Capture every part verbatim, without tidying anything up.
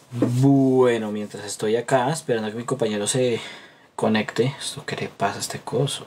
Bueno, mientras estoy acá esperando a que mi compañero se conecte, ¿esto qué le pasa a este coso?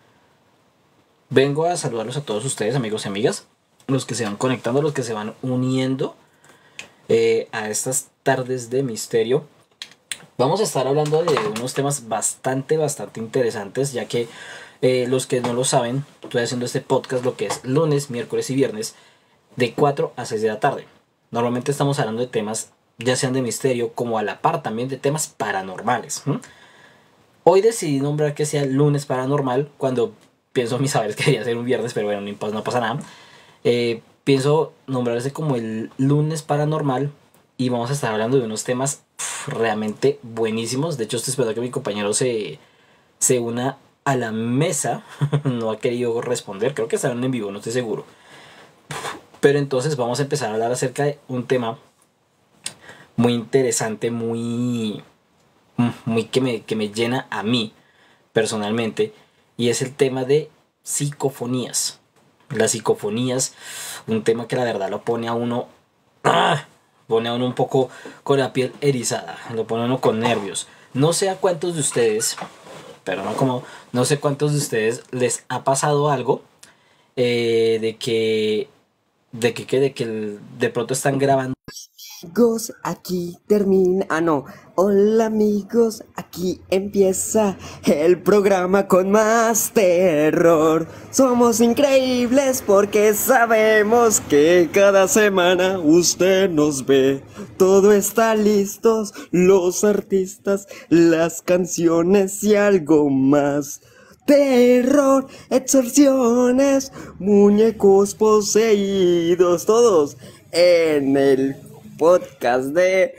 Vengo a saludarlos a todos ustedes, amigos y amigas, los que se van conectando, los que se van uniendo eh, a estas tardes de misterio. Vamos a estar hablando de unos temas bastante, bastante interesantes, ya que eh, los que no lo saben, estoy haciendo este podcast lo que es lunes, miércoles y viernes, de cuatro a seis de la tarde. Normalmente estamos hablando de temas ya sean de misterio, como a la par también de temas paranormales. ¿m? Hoy decidí nombrar que sea lunes paranormal, cuando pienso a mis saberes que debería ser un viernes, pero bueno, no, no pasa nada. Eh, pienso nombrarse como el lunes paranormal y vamos a estar hablando de unos temas pf, realmente buenísimos. De hecho, estoy esperando que mi compañero se, se una a la mesa. No ha querido responder, creo que estarán en vivo, no estoy seguro. Pero entonces vamos a empezar a hablar acerca de un tema muy interesante, muy, muy que me, que me llena a mí personalmente, y es el tema de psicofonías. Las psicofonías, un tema que la verdad lo pone a uno, ¡ah! Pone a uno un poco con la piel erizada, lo pone a uno con nervios. No sé a cuántos de ustedes, pero no como, no sé cuántos de ustedes les ha pasado algo eh, de que, de que, de que el- de pronto están grabando. Amigos, aquí termina. Ah, no. Hola, amigos, aquí empieza el programa con más terror. Somos increíbles porque sabemos que cada semana usted nos ve. Todo está listos, los artistas, las canciones y algo más. Terror, exorciones, muñecos poseídos, todos en el podcast de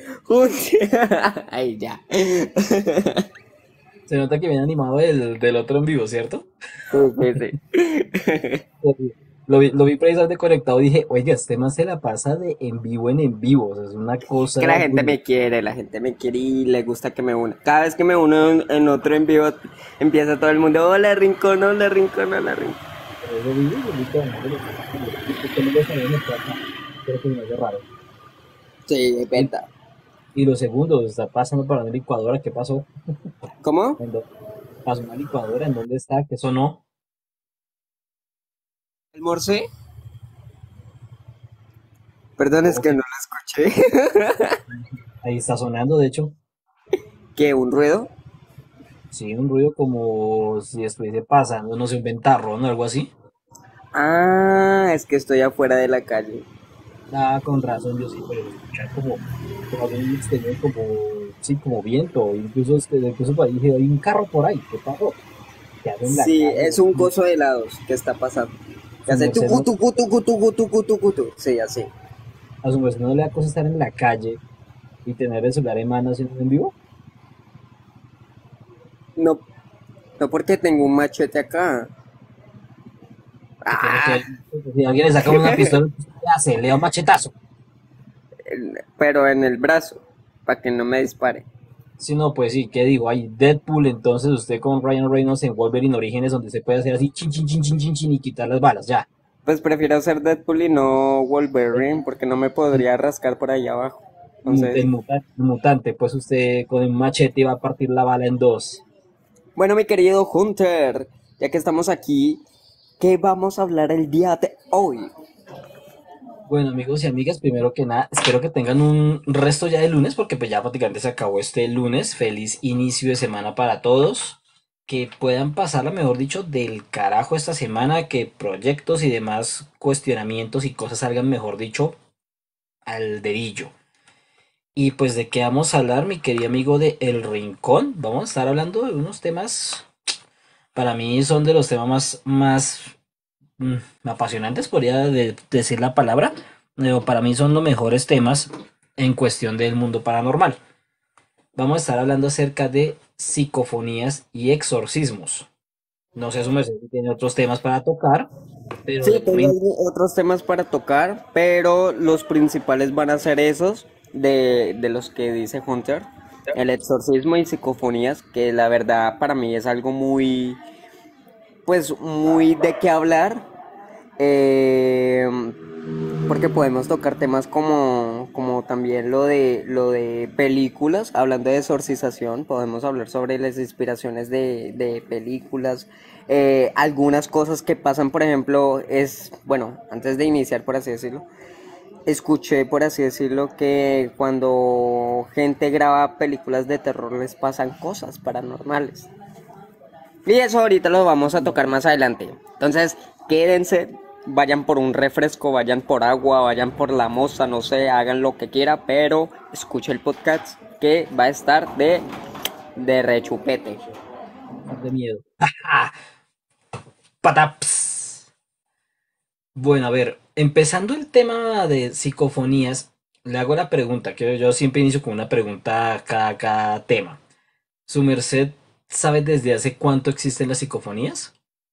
Ay, ya. Se nota que viene animado del, del otro en vivo, ¿cierto? Sí, sí, sí. Lo vi, lo vi precisamente conectado y dije, oiga, este man se la pasa de en vivo en en vivo. O sea, es una cosa Que la gente brutal. me quiere, la gente me quiere y le gusta que me una. Cada vez que me uno en, en otro en vivo, empieza todo el mundo, hola Rincón, hola Rincón, hola Rincón. Por eso digo, yo vi que además de lo que está haciendo. Y porque no lo sabemos está acá. Creo que me hace raro. Sí, es Y, verdad. y los segundos, está pasando para una licuadora. ¿Qué pasó? ¿Cómo? ¿En dó- ¿Pasó una licuadora? ¿En dónde está? ¿Qué sonó? ¿Almorcé? Perdón, es Oh, que sí. no lo escuché. Ahí está sonando, de hecho. ¿Qué? ¿Un ruido? Sí, un ruido como si estuviese pasando, no sé, un ventarrón o algo así. Ah, es que estoy afuera de la calle. Ah, con razón, yo sí, pero escuchar como, como algo muy exterior, como, sí, como viento, incluso, es que- incluso por ahí dije, hay un carro por ahí, ¿qué pasó? ¿Qué hace en la Sí, calle? es un coso de helados que está pasando. Que Su hace merced tucu no, tucu tucu tucu tucu tucu tu. Sí, así. a su merced no le da cosa estar en la calle y tener el celular en mano haciendo un en vivo. No, no porque tengo un machete acá. Que tiene que Ah, ver, si alguien le saca una pistola, ¿qué hace? Le da un machetazo. pero en el brazo, para que no me dispare. Si no, pues sí, ¿qué digo? Hay Deadpool, entonces usted con Ryan Reynolds en Wolverine Orígenes, donde se puede hacer así, chin, chin, chin, chin, chin, chin, y quitar las balas, ya. Pues prefiero ser Deadpool y no Wolverine El, porque no me el, podría rascar por ahí abajo. el Entonces, muta- el mutante, pues usted con el machete va a partir la bala en dos. bueno, mi querido Hunter, ya que estamos aquí, ¿qué vamos a hablar el día de hoy? Bueno, amigos y amigas, primero que nada, espero que tengan un resto ya de lunes, porque pues ya prácticamente se acabó este lunes. Feliz inicio de semana para todos. Que puedan pasarla, mejor dicho, del carajo esta semana, que proyectos y demás cuestionamientos y cosas salgan, mejor dicho, al dedillo. Y pues de qué vamos a hablar, mi querido amigo de El Rincón. Vamos a estar hablando de unos temas, para mí son de los temas más, más mm, apasionantes, podría de- decir la palabra. Pero para mí son los mejores temas en cuestión del mundo paranormal. Vamos a estar hablando acerca de psicofonías y exorcismos. No sé, su merced si tiene otros temas para tocar, pero Sí, de tengo momento, algo- otros temas para tocar, pero los principales van a ser esos de, de los que dice Hunter, el exorcismo y psicofonías, que la verdad para mí es algo muy, pues muy de qué hablar, eh, porque podemos tocar temas como, como, como también lo de, lo de películas, hablando de exorcización, podemos hablar sobre las inspiraciones de, de películas, eh, algunas cosas que pasan, por ejemplo, es, bueno, antes de iniciar, por así decirlo, escuché, por así decirlo, que cuando gente graba películas de terror les pasan cosas paranormales. Y eso ahorita lo vamos a tocar más adelante. Entonces, quédense, vayan por un refresco, vayan por agua, vayan por la moza, no sé, hagan lo que quiera, pero escuche el podcast que va a estar de, de rechupete. De miedo. Pataps. Bueno, a ver, empezando el tema de psicofonías, le hago la pregunta, que yo siempre inicio con una pregunta cada, cada tema. ¿Su merced sabe desde hace cuánto existen las psicofonías?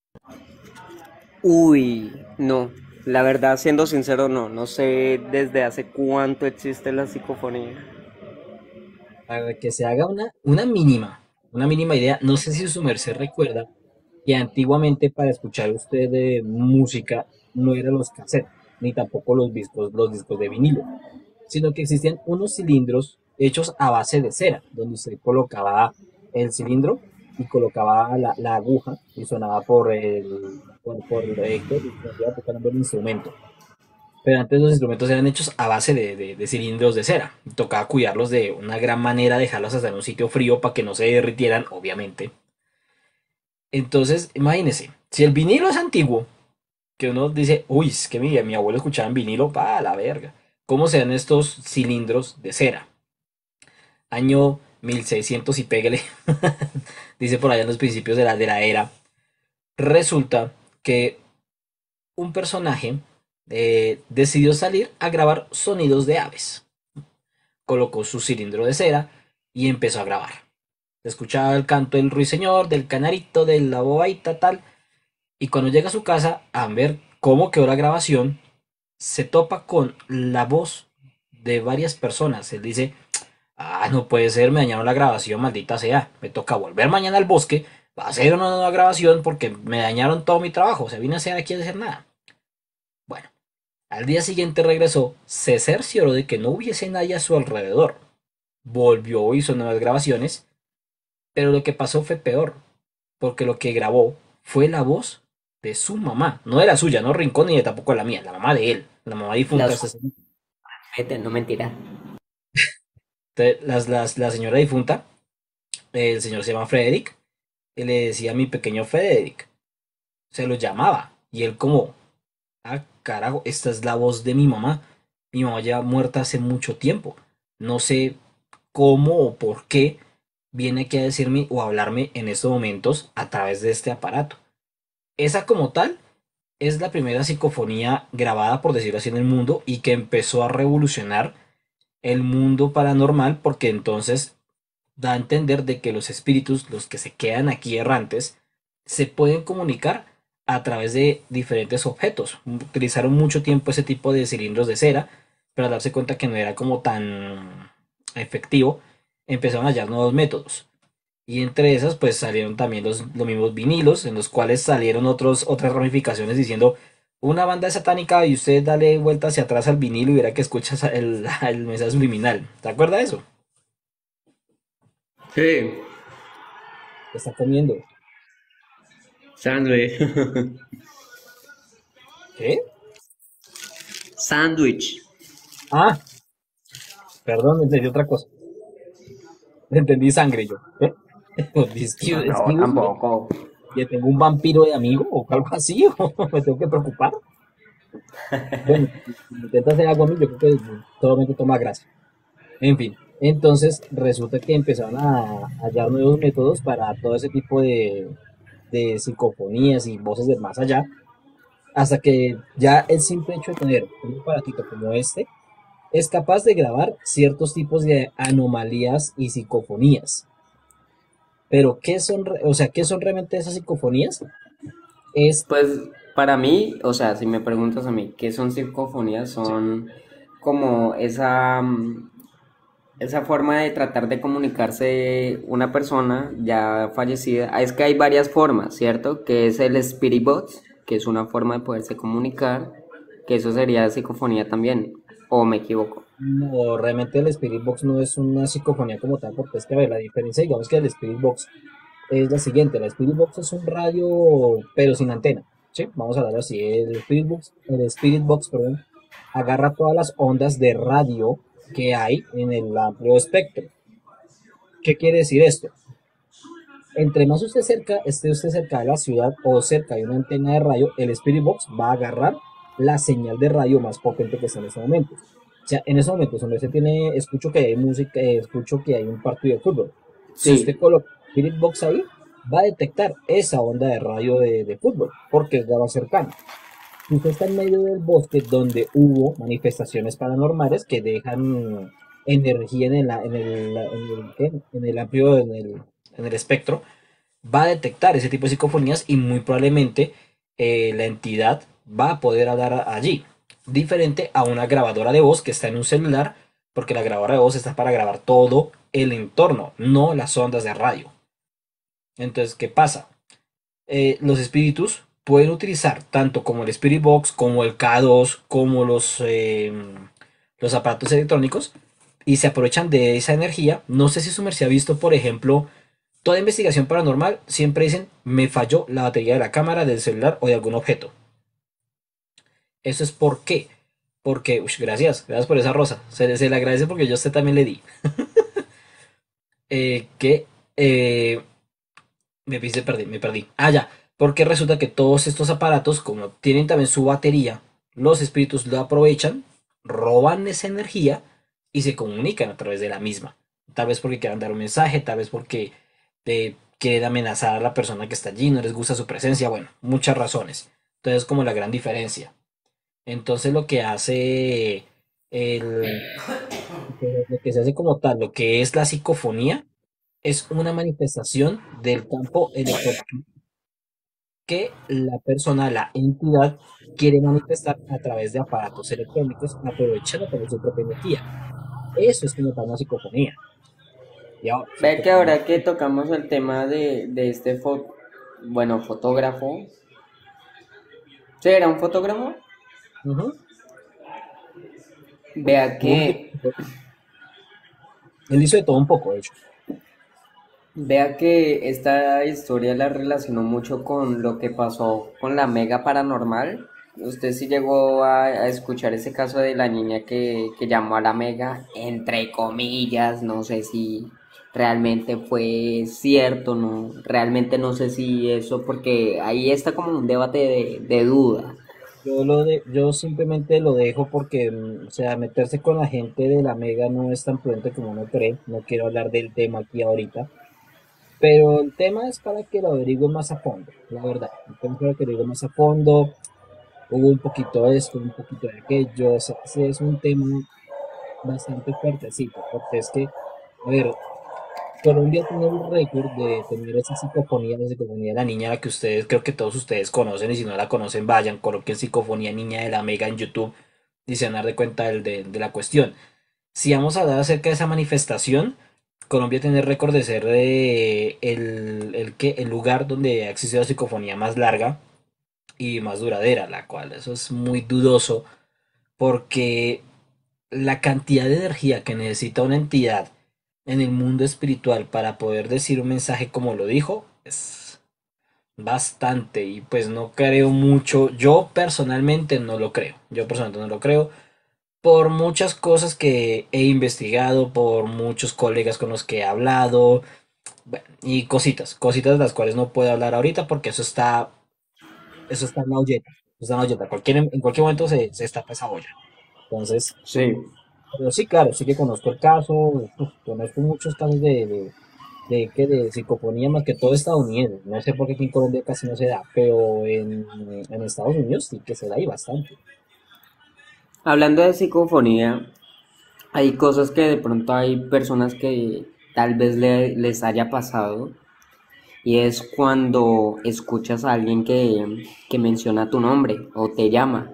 Uy, no, la verdad, siendo sincero, no, no sé desde hace cuánto existe la psicofonía. Para que se haga una, una mínima, una mínima idea, no sé si su merced recuerda que antiguamente para escuchar usted de música no eran los cassettes, ni tampoco los discos, los discos de vinilo, sino que existían unos cilindros hechos a base de cera, donde usted colocaba el cilindro y colocaba la, la aguja y sonaba por el, por, por eh, ¿qué? Iba tocando el instrumento. Pero antes los instrumentos eran hechos a base de, de- de cilindros de cera. Tocaba cuidarlos de una gran manera, dejarlos hasta en un sitio frío para que no se derritieran, obviamente. Entonces, imagínense, si el vinilo es antiguo, que uno dice, uy, es que mi, mi abuelo escuchaba en vinilo, pa, la verga. ¿Cómo serán estos cilindros de cera? Año mil seiscientos y pégale, dice por allá en los principios de la, de la era. Resulta que un personaje eh, decidió salir a grabar sonidos de aves. Colocó su cilindro de cera y empezó a grabar. Se escuchaba el canto del ruiseñor, del canarito, de la bobaita, tal. Y cuando llega a su casa a ver cómo quedó la grabación, se topa con la voz de varias personas. Él dice, ah, no puede ser, me dañaron la grabación, maldita sea. Me toca volver mañana al bosque, va a hacer una nueva grabación porque me dañaron todo mi trabajo. O sea, vine a hacer aquí a hacer nada. Bueno, al día siguiente regresó, se cercioró de que no hubiese nadie a su alrededor. Volvió, hizo nuevas grabaciones, pero lo que pasó fue peor, porque lo que grabó fue la voz de su mamá, no de la suya, no Rincón ni de tampoco la mía, la mamá de él, la mamá difunta. Las Entonces, Vete, no mentira. las- las- la señora difunta, el señor se llama Frederick, y le decía a mi pequeño Frederick, se lo llamaba, y él como, ah, carajo, esta es la voz de mi mamá, mi mamá ya muerta hace mucho tiempo, no sé cómo o por qué viene aquí a decirme o a hablarme en estos momentos a través de este aparato. Esa como tal es la primera psicofonía grabada, por decirlo así, en el mundo y que empezó a revolucionar el mundo paranormal porque entonces da a entender de que los espíritus, los que se quedan aquí errantes, se pueden comunicar a través de diferentes objetos. Utilizaron mucho tiempo ese tipo de cilindros de cera, pero al darse cuenta que no era como tan efectivo, empezaron a hallar nuevos métodos. Y entre esas, pues salieron también los, los mismos vinilos, en los cuales salieron otros, otras ramificaciones diciendo una banda satánica y usted dale vuelta hacia atrás al vinilo y verá que escuchas el, el mensaje subliminal. ¿Te acuerdas de eso? Sí, ¿Qué está comiendo? sándwich. ¿Qué? Sándwich. Ah, perdón, entendí otra cosa. Entendí sangre yo. ¿Eh? No, Excuse, no, excuse me. tampoco. ¿Ya tengo un vampiro de amigo o algo así? ¿O me tengo que preocupar? Bueno, si intenta hacer algo a mí, yo creo que solamente toma grasa. En fin, entonces resulta que empezaron a hallar nuevos métodos para todo ese tipo de, de psicofonías y voces del más allá, hasta que ya el simple hecho de tener un aparatito como este es capaz de grabar ciertos tipos de anomalías y psicofonías. Pero, ¿qué son, re- o sea, ¿qué son realmente esas psicofonías? Es, Pues para mí, o sea, si me preguntas a mí, ¿qué son psicofonías? sí, Son como esa, mm, esa forma de tratar de comunicarse una persona ya fallecida. Ah, es que hay varias formas, ¿cierto? Que es el Spirit Box, que es una forma de poderse comunicar, que eso sería psicofonía también, o me equivoco. No, realmente el Spirit Box no es una psicofonía como tal, porque es que, a ver, la diferencia, digamos que el Spirit Box es la siguiente. La Spirit Box es un radio, pero sin antena, ¿sí? Vamos a hablar así. El Spirit Box, el Spirit Box, perdón, agarra todas las ondas de radio que hay en el amplio espectro. ¿Qué quiere decir esto? Entre más usted cerca, esté usted cerca de la ciudad o cerca de una antena de radio, el Spirit Box va a agarrar la señal de radio más potente que está en ese momento. O sea, en esos momentos donde usted tiene, escucho que hay música, eh, escucho que hay un partido de fútbol. Si usted Sí, coloca Spirit Box ahí, va a detectar esa onda de radio de, de fútbol, porque es la más cercana. Si usted está en medio del bosque donde hubo manifestaciones paranormales que dejan energía en el, en el, en el, ¿qué? En el amplio, en el, en el espectro, va a detectar ese tipo de psicofonías y muy probablemente eh, la entidad va a poder hablar allí. Diferente a una grabadora de voz que está en un celular, porque la grabadora de voz está para grabar todo el entorno, no las ondas de radio. Entonces, ¿qué pasa? Eh, los espíritus pueden utilizar tanto como el Spirit Box, como el K dos, como los, eh, los aparatos electrónicos y se aprovechan de esa energía. No sé si su merced ha visto, por ejemplo, toda investigación paranormal siempre dicen, me falló la batería de la cámara, del celular o de algún objeto. Eso es por qué. Porque, ush, gracias, gracias por esa rosa. Se, le- se le agradece porque yo a usted también le di. Eh, que eh, me pise, perdí, me perdí. Ah, ya. Porque resulta que todos estos aparatos, como tienen también su batería, los espíritus lo aprovechan, roban esa energía y se comunican a través de la misma. Tal vez porque quieran dar un mensaje, tal vez porque eh, quieren amenazar a la persona que está allí, no les gusta su presencia, bueno, muchas razones. Entonces, como la gran diferencia. Entonces, lo que hace el, lo que se hace como tal, lo que es la psicofonía, es una manifestación del campo electromagnético que la persona, la entidad, quiere manifestar a través de aparatos electrónicos, aprovechando también su propia energía. Eso es como tal una psicofonía. Y ahora, ve que psicofonía. ahora que tocamos el tema de, de este fo- bueno, fotógrafo, ¿sí era un fotógrafo? Ujú. Vea Hubo un que, tiempo- Él hizo de todo un poco, de hecho. vea que esta historia la relacionó mucho con lo que pasó con la Mega Paranormal. Usted sí llegó a, a escuchar ese caso de la niña que, que llamó a la Mega, entre comillas, no sé si realmente fue cierto, no, realmente no sé si eso, porque ahí está como un debate de, de duda. Yo, lo de, yo simplemente lo dejo porque, mm, o sea, meterse con la gente de la Mega no es tan prudente como uno cree. No quiero hablar del tema aquí ahorita. Pero el tema es para que lo averigüen más a fondo, la verdad. El tema es para que lo averigüen más a fondo. Hubo un poquito de esto, un poquito de aquello. O sea, sí es un tema bastante fuertecito, porque es que, a ver, Colombia tiene el récord de tener esa psicofonía, la psicofonía de la niña, la que ustedes, creo que todos ustedes conocen, y si no la conocen, vayan, coloquen psicofonía niña de la Mega en YouTube y se van a dar de cuenta del- de, de la cuestión. Si vamos a hablar acerca de esa manifestación, Colombia tiene el récord de ser eh, el, el, que, el lugar donde ha existido la psicofonía más larga y más duradera, la cual eso es muy dudoso porque la cantidad de energía que necesita una entidad en el mundo espiritual para poder decir un mensaje como lo dijo es bastante y pues no creo mucho, yo personalmente no lo creo, yo personalmente no lo creo por muchas cosas que he investigado, por muchos colegas con los que he hablado bueno, y cositas, cositas de las cuales no puedo hablar ahorita porque eso está, eso está en la olleta, está en la olleta, cualquier, en cualquier momento se, se destapa esa olla. Entonces, Sí. pero sí, claro, sí que conozco el caso, uf, conozco muchos casos de, de, de, que de psicofonía, más que todo estadounidense. No sé por qué aquí en Colombia casi no se da, pero en, en Estados Unidos sí que se da y bastante. Hablando de psicofonía, hay cosas que de pronto hay personas que tal vez le- les haya pasado y es cuando escuchas a alguien que, que menciona tu nombre o te llama.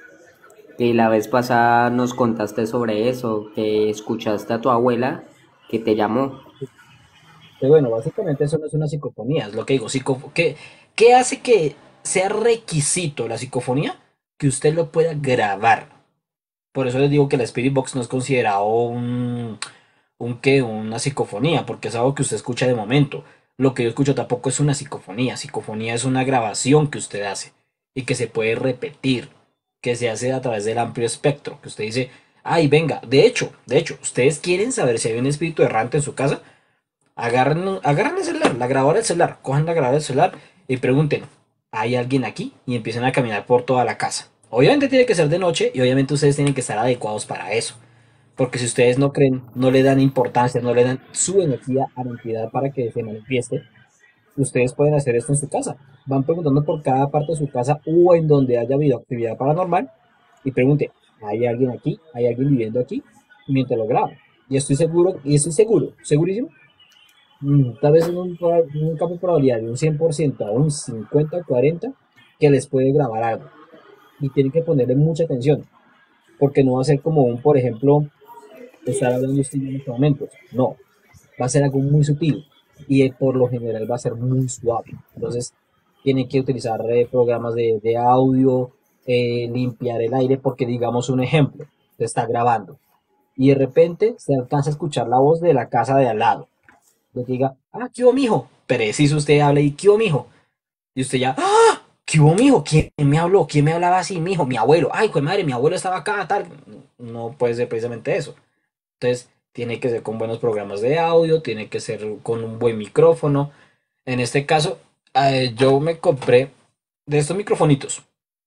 Que la vez pasada nos contaste sobre eso, que escuchaste a tu abuela que te llamó. Pero bueno, básicamente eso no es una psicofonía, es lo que digo. Psico, ¿qué, qué hace que sea requisito la psicofonía? Que usted lo pueda grabar. Por eso les digo que la Spirit Box no es considerado un, un qué, una psicofonía, porque es algo que usted escucha de momento. Lo que yo escucho tampoco es una psicofonía. Psicofonía es una grabación que usted hace y que se puede repetir, que se hace a través del amplio espectro, que usted dice, ay, venga, de hecho, de hecho, ustedes quieren saber si hay un espíritu errante en su casa, agarren, agarren el celular, la grabadora del celular, cojan la grabadora del celular y pregunten, ¿hay alguien aquí? Y empiezan a caminar por toda la casa. Obviamente tiene que ser de noche y obviamente ustedes tienen que estar adecuados para eso. Porque si ustedes no creen, no le dan importancia, no le dan su energía a la entidad para que se manifieste, ustedes pueden hacer esto en su casa. Van preguntando por cada parte de su casa o en donde haya habido actividad paranormal y pregunten, ¿hay alguien aquí? ¿Hay alguien viviendo aquí? Y mientras lo graban. Y estoy seguro, y estoy seguro, segurísimo, mm, tal vez en un, proba- en un campo de probabilidad de un cien por ciento a un cincuenta o cuarenta que les puede grabar algo. Y tienen que ponerle mucha atención, porque no va a ser como un, por ejemplo, estar hablando usted en estos momentos. No, va a ser algo muy sutil y eh, por lo general va a ser muy suave. Entonces, tiene que utilizar eh, programas de, de audio, eh, limpiar el aire, porque digamos un ejemplo, se está grabando y de repente se alcanza a escuchar la voz de la casa de al lado. Le diga, ah, ¿qué hubo, mijo? Preciso usted habla y ¿qué hubo, mijo? Y usted ya, ¡ah! ¿Qué hubo, mijo? ¿Quién me habló? ¿Quién me hablaba así, mijo? Mi abuelo. Ay, pues madre, mi abuelo estaba acá, tal. No puede ser precisamente eso. Entonces, tiene que ser con buenos programas de audio, tiene que ser con un buen micrófono. En este caso, eh, yo me compré de estos microfonitos.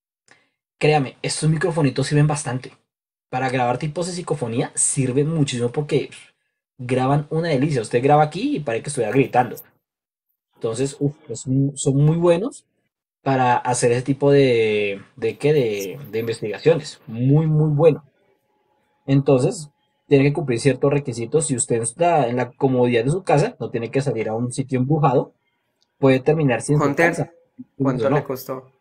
Créame, estos microfonitos sirven bastante. Para grabar tipos de psicofonía sirven muchísimo porque pff, graban una delicia. Usted graba aquí y parece que estuviera gritando. Entonces, uf, es mu- son muy buenos para hacer ese tipo de, de, ¿qué? de, de investigaciones. Muy, muy bueno. Entonces, tiene que cumplir ciertos requisitos. Si usted está en la comodidad de su casa, no tiene que salir a un sitio embrujado, puede terminar si en su casa. Hunter, O ¿cuánto le no. costó?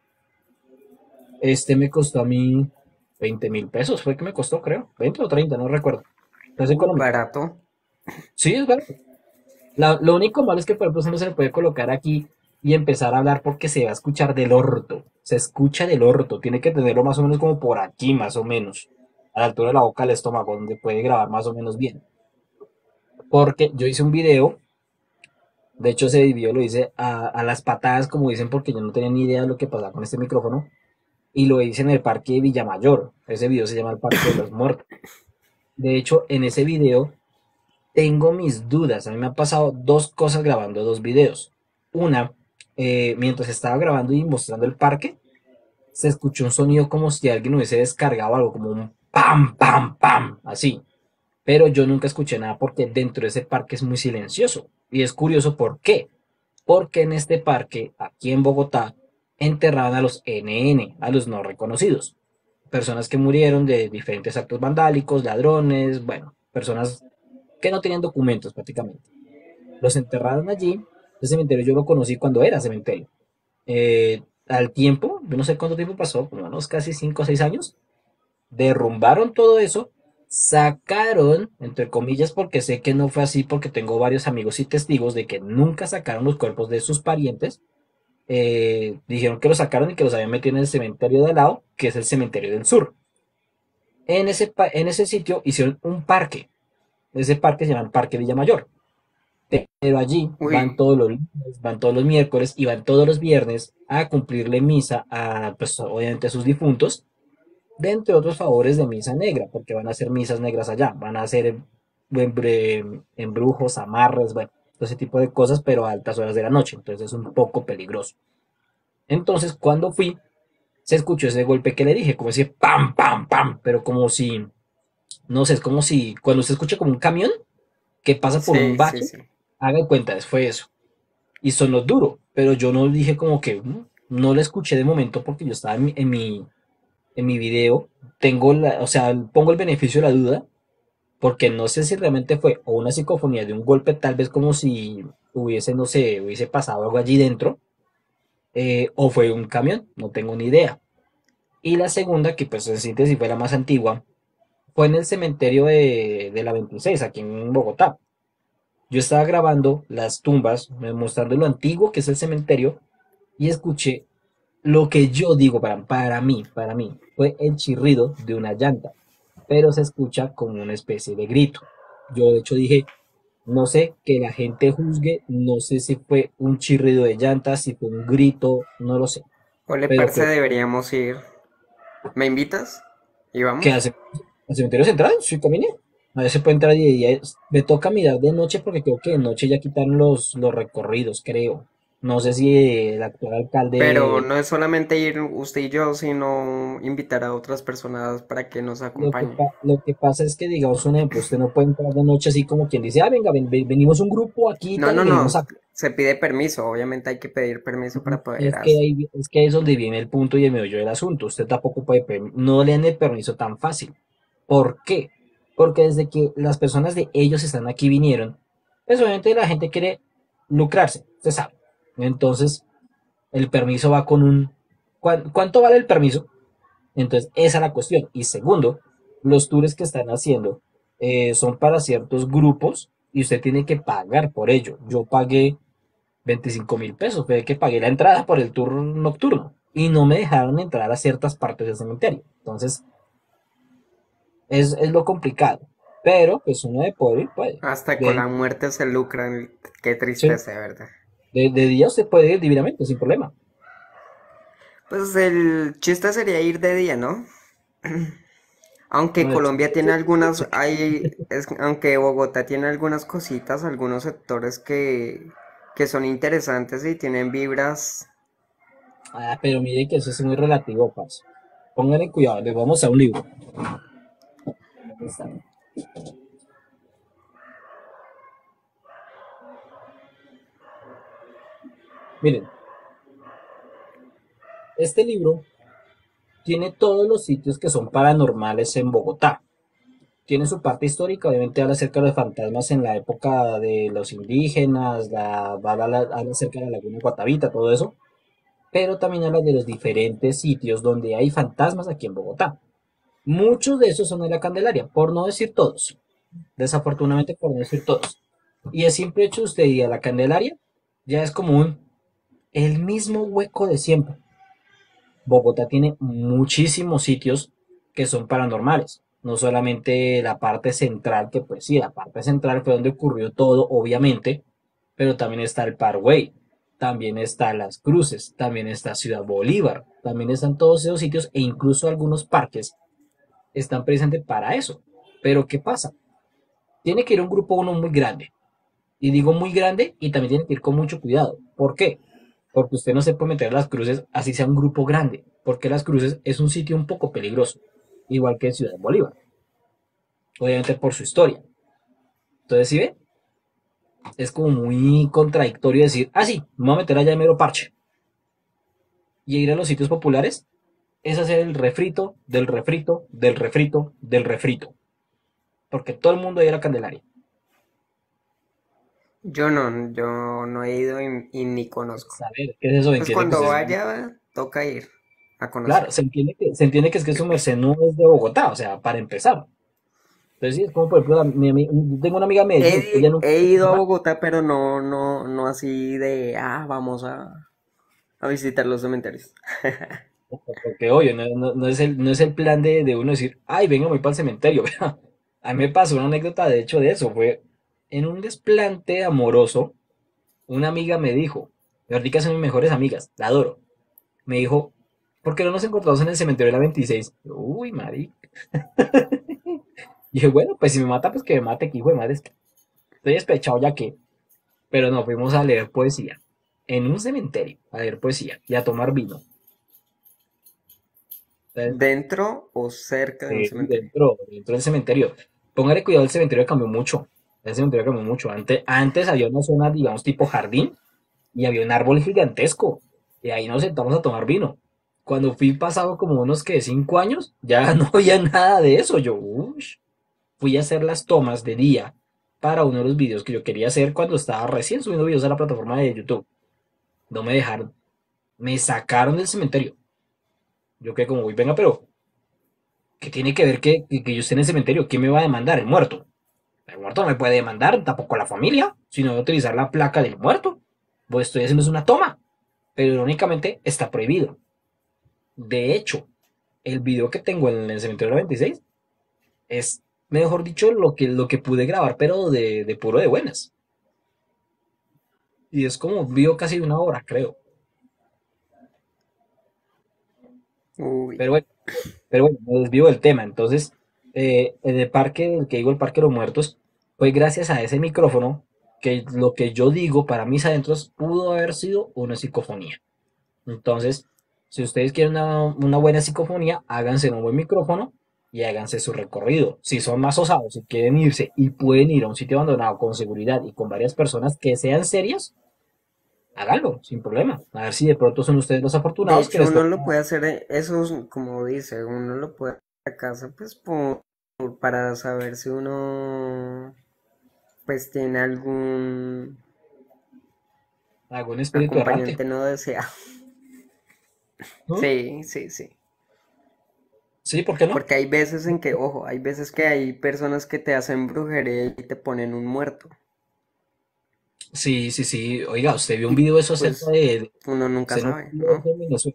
Este me costó a mí veinte mil pesos, fue que me costó, creo. Veinte o treinta, no recuerdo. No es Uy, económico. barato. Sí, es barato. La- lo único malo es que, por ejemplo, usted no se le puede colocar aquí y empezar a hablar porque se va a escuchar del orto. Se escucha del orto. Tiene que tenerlo más o menos como por aquí, más o menos. A la altura de la boca del estómago, donde puede grabar más o menos bien. Porque yo hice un video. De hecho, ese video lo hice a, a las patadas, como dicen, porque yo no tenía ni idea de lo que pasaba con este micrófono. Y lo hice en el parque de Villamayor. Ese video se llama el Parque de los Muertos. De hecho, en ese video tengo mis dudas. A mí me han pasado dos cosas grabando dos videos. Una, eh, mientras estaba grabando y mostrando el parque, se escuchó un sonido como si alguien hubiese descargado algo, como un pam, pam, pam, así. Pero yo nunca escuché nada porque dentro de ese parque es muy silencioso. Y es curioso por qué. Porque en este parque, aquí en Bogotá, enterraban a los N N, a los no reconocidos. Personas que murieron de diferentes actos vandálicos, ladrones, bueno, personas que no tenían documentos prácticamente. Los enterraron allí. Ese cementerio yo lo conocí cuando era cementerio. Eh, al tiempo, yo no sé cuánto tiempo pasó, como unos casi cinco o seis años, derrumbaron todo eso, sacaron, entre comillas, porque sé que no fue así, porque tengo varios amigos y testigos de que nunca sacaron los cuerpos de sus parientes. Eh, dijeron que los sacaron y que los habían metido en el cementerio de al lado, que es el cementerio del sur. En ese, en ese sitio hicieron un parque. Ese parque se llama el Parque Villamayor. Pero allí van Uy, todos los lunes, van todos los miércoles y van todos los viernes a cumplirle misa a, pues obviamente a sus difuntos, de entre otros favores de misa negra, porque van a hacer misas negras allá, van a hacer embre- embrujos, amarres, bueno, todo ese tipo de cosas, pero a altas horas de la noche, entonces es un poco peligroso. Entonces, cuando fui, se escuchó ese golpe que le dije, como decir pam, pam, pam, pero como si, no sé, es como si cuando se escucha como un camión que pasa por un sí, sí, bache, sí. haga de cuenta, fue eso. Y sonó duro, pero yo no dije como que "Mm", no la escuché de momento porque yo estaba en mi, en mi, en mi video, tengo la, o sea, pongo el beneficio de la duda, porque no sé si realmente fue o una psicofonía de un golpe, tal vez como si hubiese, no sé, hubiese pasado algo allí dentro, eh, o fue un camión, no tengo ni idea. Y la segunda, que pues en síntesis fue la más antigua, fue en el cementerio de, de la veintiséis, aquí en Bogotá. Yo estaba grabando las tumbas, eh, mostrando lo antiguo que es el cementerio, y escuché lo que yo digo para, para mí, para mí, fue el chirrido de una llanta. pero se escucha como una especie de grito. Yo de hecho dije, no sé, que la gente juzgue, no sé si fue un chirrido de llantas, si fue un grito, no lo sé, Ole, pero parce, creo deberíamos ir. ¿Me invitas? ¿Y que vamos? hace al cementerio central, sí caminé. A veces se puede entrar de día. es- Me toca mirar de noche porque creo que de noche ya quitaron los, los recorridos, creo. No sé si el actual Pero alcalde. no es solamente ir usted y yo, sino invitar a otras personas para que nos Lo que, acompañen. pa- lo que pasa es que, digamos, un ejemplo, usted no puede entrar de noche así como quien dice, ah, venga, ven- ven- venimos un grupo aquí y No, tal, y no, no. venimos a. Se pide permiso. Obviamente hay que pedir permiso para poder Es que, hacer. ahí- es que ahí es donde viene el punto y el meollo del asunto. Usted tampoco puede, pe- no le dan el permiso tan fácil. ¿Por qué? Porque desde que las personas de ellos están aquí vinieron, pues obviamente la gente quiere lucrarse, usted sabe. Entonces, el permiso va con un. ¿cuán- ¿Cuánto vale el permiso? Entonces, esa es la cuestión. Y segundo, los tours que están haciendo eh, son para ciertos grupos y usted tiene que pagar por ello. Yo pagué veinticinco mil pesos, fue que pagué la entrada por el tour nocturno y no me dejaron entrar a ciertas partes del cementerio. Entonces, es, es lo complicado. Pero, pues uno de poder ir puede. Hasta con De, la muerte se lucran. Qué sí, tristeza, de verdad. de, de día usted puede ir divinamente, sin problema. Pues el chiste sería ir de día, ¿no? Aunque Bueno, el Colombia chiste tiene es algunas, irse. hay, es- aunque Bogotá tiene algunas cositas, algunos sectores que, que son interesantes y tienen vibras. Ah, pero mire que eso es muy relativo, parce. Pónganle cuidado, les vamos a un libro. ¿Dónde está? Miren, este libro tiene todos los sitios que son paranormales en Bogotá. Tiene su parte histórica, obviamente habla acerca de los fantasmas en la época de los indígenas, la, habla, habla acerca de la laguna de Guatavita, todo eso, pero también habla de los diferentes sitios donde hay fantasmas aquí en Bogotá. Muchos de esos son en la Candelaria, por no decir todos, desafortunadamente por no decir todos. Y el simple hecho de usted ir a la Candelaria ya es como un, el mismo hueco de siempre. Bogotá tiene muchísimos sitios que son paranormales. No solamente la parte central, que pues sí, la parte central fue donde ocurrió todo, obviamente, pero también está el Parkway, también está Las Cruces, también está Ciudad Bolívar, también están todos esos sitios e incluso algunos parques están presentes para eso. Pero ¿qué pasa? Tiene que ir un grupo uno muy grande. Y digo muy grande y también tiene que ir con mucho cuidado. ¿Por qué? Porque usted no se puede meter a las cruces así sea un grupo grande. Porque las cruces es un sitio un poco peligroso. Igual que en Ciudad Bolívar. Obviamente por su historia. Entonces, si ve, es como muy contradictorio decir, ah, sí, me voy a meter allá en mero parche. Y ir a los sitios populares es hacer el refrito, del refrito, del refrito, del refrito. Porque todo el mundo va a ir a Candelaria. Yo no, yo no he ido y, y ni conozco. Saber, ¿qué es eso? Pues Entiende que cuando usted es. vaya, toca ir a conocer. Claro, se entiende que, se entiende que es que su merced no es de Bogotá, o sea, para empezar. Entonces, sí, es como por ejemplo, la- mi ami- tengo una amiga de Medellín, ella He, nunca he fue a ido a Bucaramanga, Bogotá, pero no, no, no así de, ah, vamos a, a visitar los cementerios. porque oye, no, no- no es el, no es el plan de, de uno decir, ay, venga, voy para el cementerio. A mí me pasó una anécdota, de hecho, de eso, fue en un desplante amoroso, una amiga me dijo, ahorita son mis mejores amigas, la adoro, me dijo, ¿por qué no nos encontramos en el cementerio de la veintiséis? Uy, marica. Y dije, bueno, pues si me mata, pues que me mate, que hijo de madre, estoy despechado ya que. Pero no, fuimos a leer poesía. En un cementerio, a leer poesía y a tomar vino. Entonces, ¿Dentro o cerca de un eh, cementerio? dentro, dentro del cementerio. Póngale cuidado, el cementerio cambió mucho. El cementerio cambió mucho. Antes, antes había una zona, digamos, tipo jardín y había un árbol gigantesco. Y ahí nos sentamos a tomar vino. Cuando fui pasado como unos que cinco años, ya no había nada de eso. Yo, uff, fui a hacer las tomas de día para uno de los videos que yo quería hacer cuando estaba recién subiendo videos a la plataforma de YouTube. No me dejaron. Me sacaron del cementerio. Yo quedé como, uy, venga, pero ¿qué tiene que ver que, que, que yo esté en el cementerio? ¿Quién me va a demandar? El muerto. El muerto no me puede demandar, tampoco la familia, sino voy a utilizar la placa del muerto. Pues estoy haciendo es una toma, pero irónicamente está prohibido. De hecho, el video que tengo en el cementerio de la veintiséis es, mejor dicho, lo que, lo que pude grabar, pero de, de puro de buenas. Y es como un video casi de una hora, creo. Uy. Pero bueno, pero bueno, me desvío del tema. Entonces, eh, en el parque, el que digo el Parque de los Muertos, fue gracias a ese micrófono que lo que yo digo para mis adentros pudo haber sido una psicofonía. Entonces, si ustedes quieren una, una buena psicofonía, háganse un buen micrófono y háganse su recorrido. Si son más osados, si quieren irse y pueden ir a un sitio abandonado con seguridad y con varias personas que sean serias, háganlo, sin problema. A ver si de pronto son ustedes los De afortunados que hecho, les uno toca. lo puede hacer, eh, eso es como dice, uno lo puede hacer a casa, pues por, para saber si uno pues tiene algún Algún espíritu errante. acompañante no deseado. ¿No? Sí, sí, sí. Sí, ¿por qué no? Porque hay veces en que, ojo, hay veces que hay personas que te hacen brujería y te ponen un muerto. Sí, sí, sí. Oiga, usted vio un Y video de eso acerca pues de... de- uno nunca usted no sabe, vio ¿no? eso en Venezuela.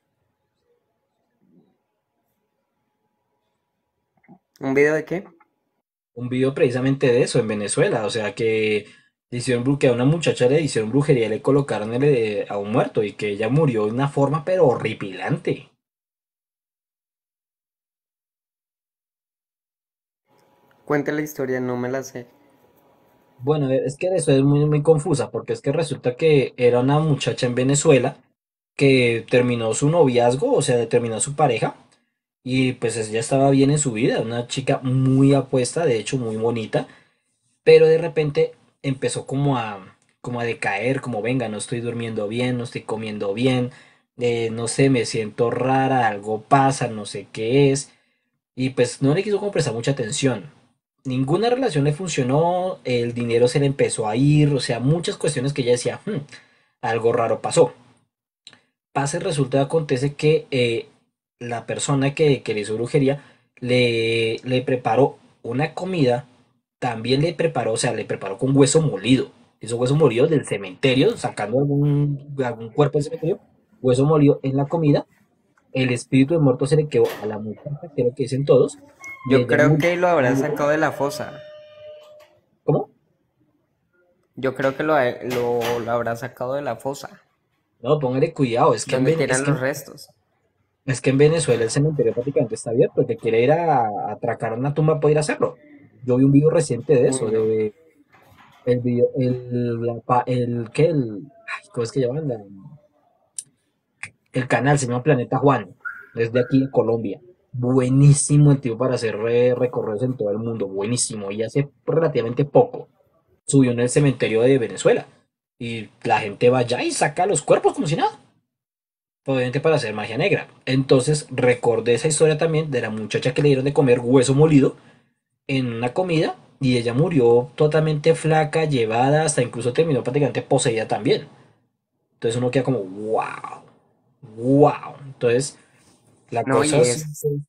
¿Un video de qué? Un video precisamente de eso en Venezuela. O sea, que le hicieron bru- que a una muchacha le hicieron brujería y le colocaron el, eh, a un muerto y que ella murió de una forma pero horripilante. Cuente la historia, no me la sé. Bueno, a ver, es que eso es muy, muy confusa porque es que resulta que era una muchacha en Venezuela que terminó su noviazgo, o sea, terminó su pareja y pues ella estaba bien en su vida, una chica muy apuesta, de hecho muy bonita, pero de repente empezó como a, como a decaer, como venga, no estoy durmiendo bien, no estoy comiendo bien, eh, no sé, me siento rara, algo pasa, no sé qué es, y pues no le quiso como prestar mucha atención. Ninguna relación le funcionó, el dinero se le empezó a ir, o sea, muchas cuestiones que ella decía, "Hmm, algo raro pasó". Pasa y resulta y acontece que eh, la persona que, que le hizo brujería le, le preparó una comida, también le preparó, o sea, le preparó con hueso molido. Esos huesos molidos del cementerio, sacando algún, algún cuerpo del cementerio, hueso molido en la comida. El espíritu de muerto se le quedó a la muchacha, que es lo que dicen todos, y Yo ella creo murió. que lo habrá sacado de la fosa. ¿Cómo? Yo creo que lo, ha- lo, lo habrá sacado de la fosa, No, póngale cuidado, es que en, donde Ven- es tiran que, los restos. es que en Venezuela el cementerio prácticamente está abierto, el que quiere ir a, a atracar una tumba puede ir a hacerlo. Yo vi un video reciente de Uy, eso, no. de el video, el, la pa- el, ¿qué? El, ay, ¿cómo es que llaman? La- el canal se llama Planeta Juan, es de aquí de Colombia. Buenísimo el tipo para hacer re- recorridos en todo el mundo, buenísimo. Y hace relativamente poco subió en el cementerio de Venezuela. Y la gente va allá y saca los cuerpos como si nada. Obviamente para hacer magia negra. Entonces recordé esa historia también de la muchacha que le dieron de comer hueso molido en una comida y ella murió totalmente flaca, llevada, hasta incluso terminó prácticamente poseída también. Entonces uno queda como, wow, wow. Entonces la No, cosa y es, es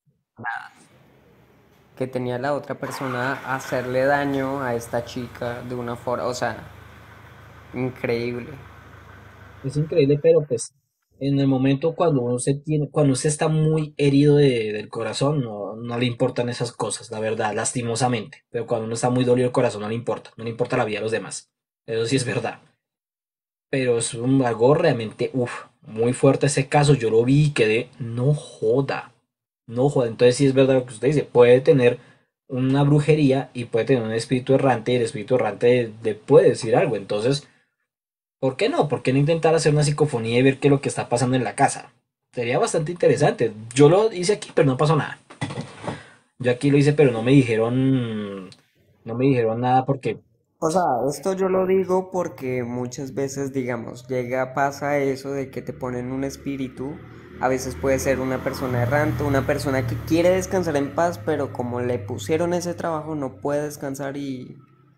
que tenía la otra persona hacerle daño a esta chica de una forma, o sea, increíble. es increíble, pero pues en el momento cuando uno se tiene, cuando usted está muy herido de- del corazón, no, no le importan esas cosas, la verdad, lastimosamente. Pero cuando uno está muy dolido del corazón, no le importa, no le importa la vida de los demás. Eso sí es verdad. Pero es un, algo realmente, uff, muy fuerte ese caso. Yo lo vi y quedé, no joda, no joda. Entonces sí es verdad lo que usted dice, puede tener una brujería y puede tener un espíritu errante y el espíritu errante le puede decir algo. Entonces, ¿por qué no? ¿Por qué no intentar hacer una psicofonía y ver qué es lo que está pasando en la casa? Sería bastante interesante. Yo lo hice aquí, pero no pasó nada. Yo aquí lo hice, pero no me dijeron, no me dijeron nada porque, O sea, esto yo lo digo porque muchas veces, digamos, llega, pasa eso de que te ponen un espíritu. A veces puede ser una persona errante, una persona que quiere descansar en paz, pero como le pusieron ese trabajo no puede descansar y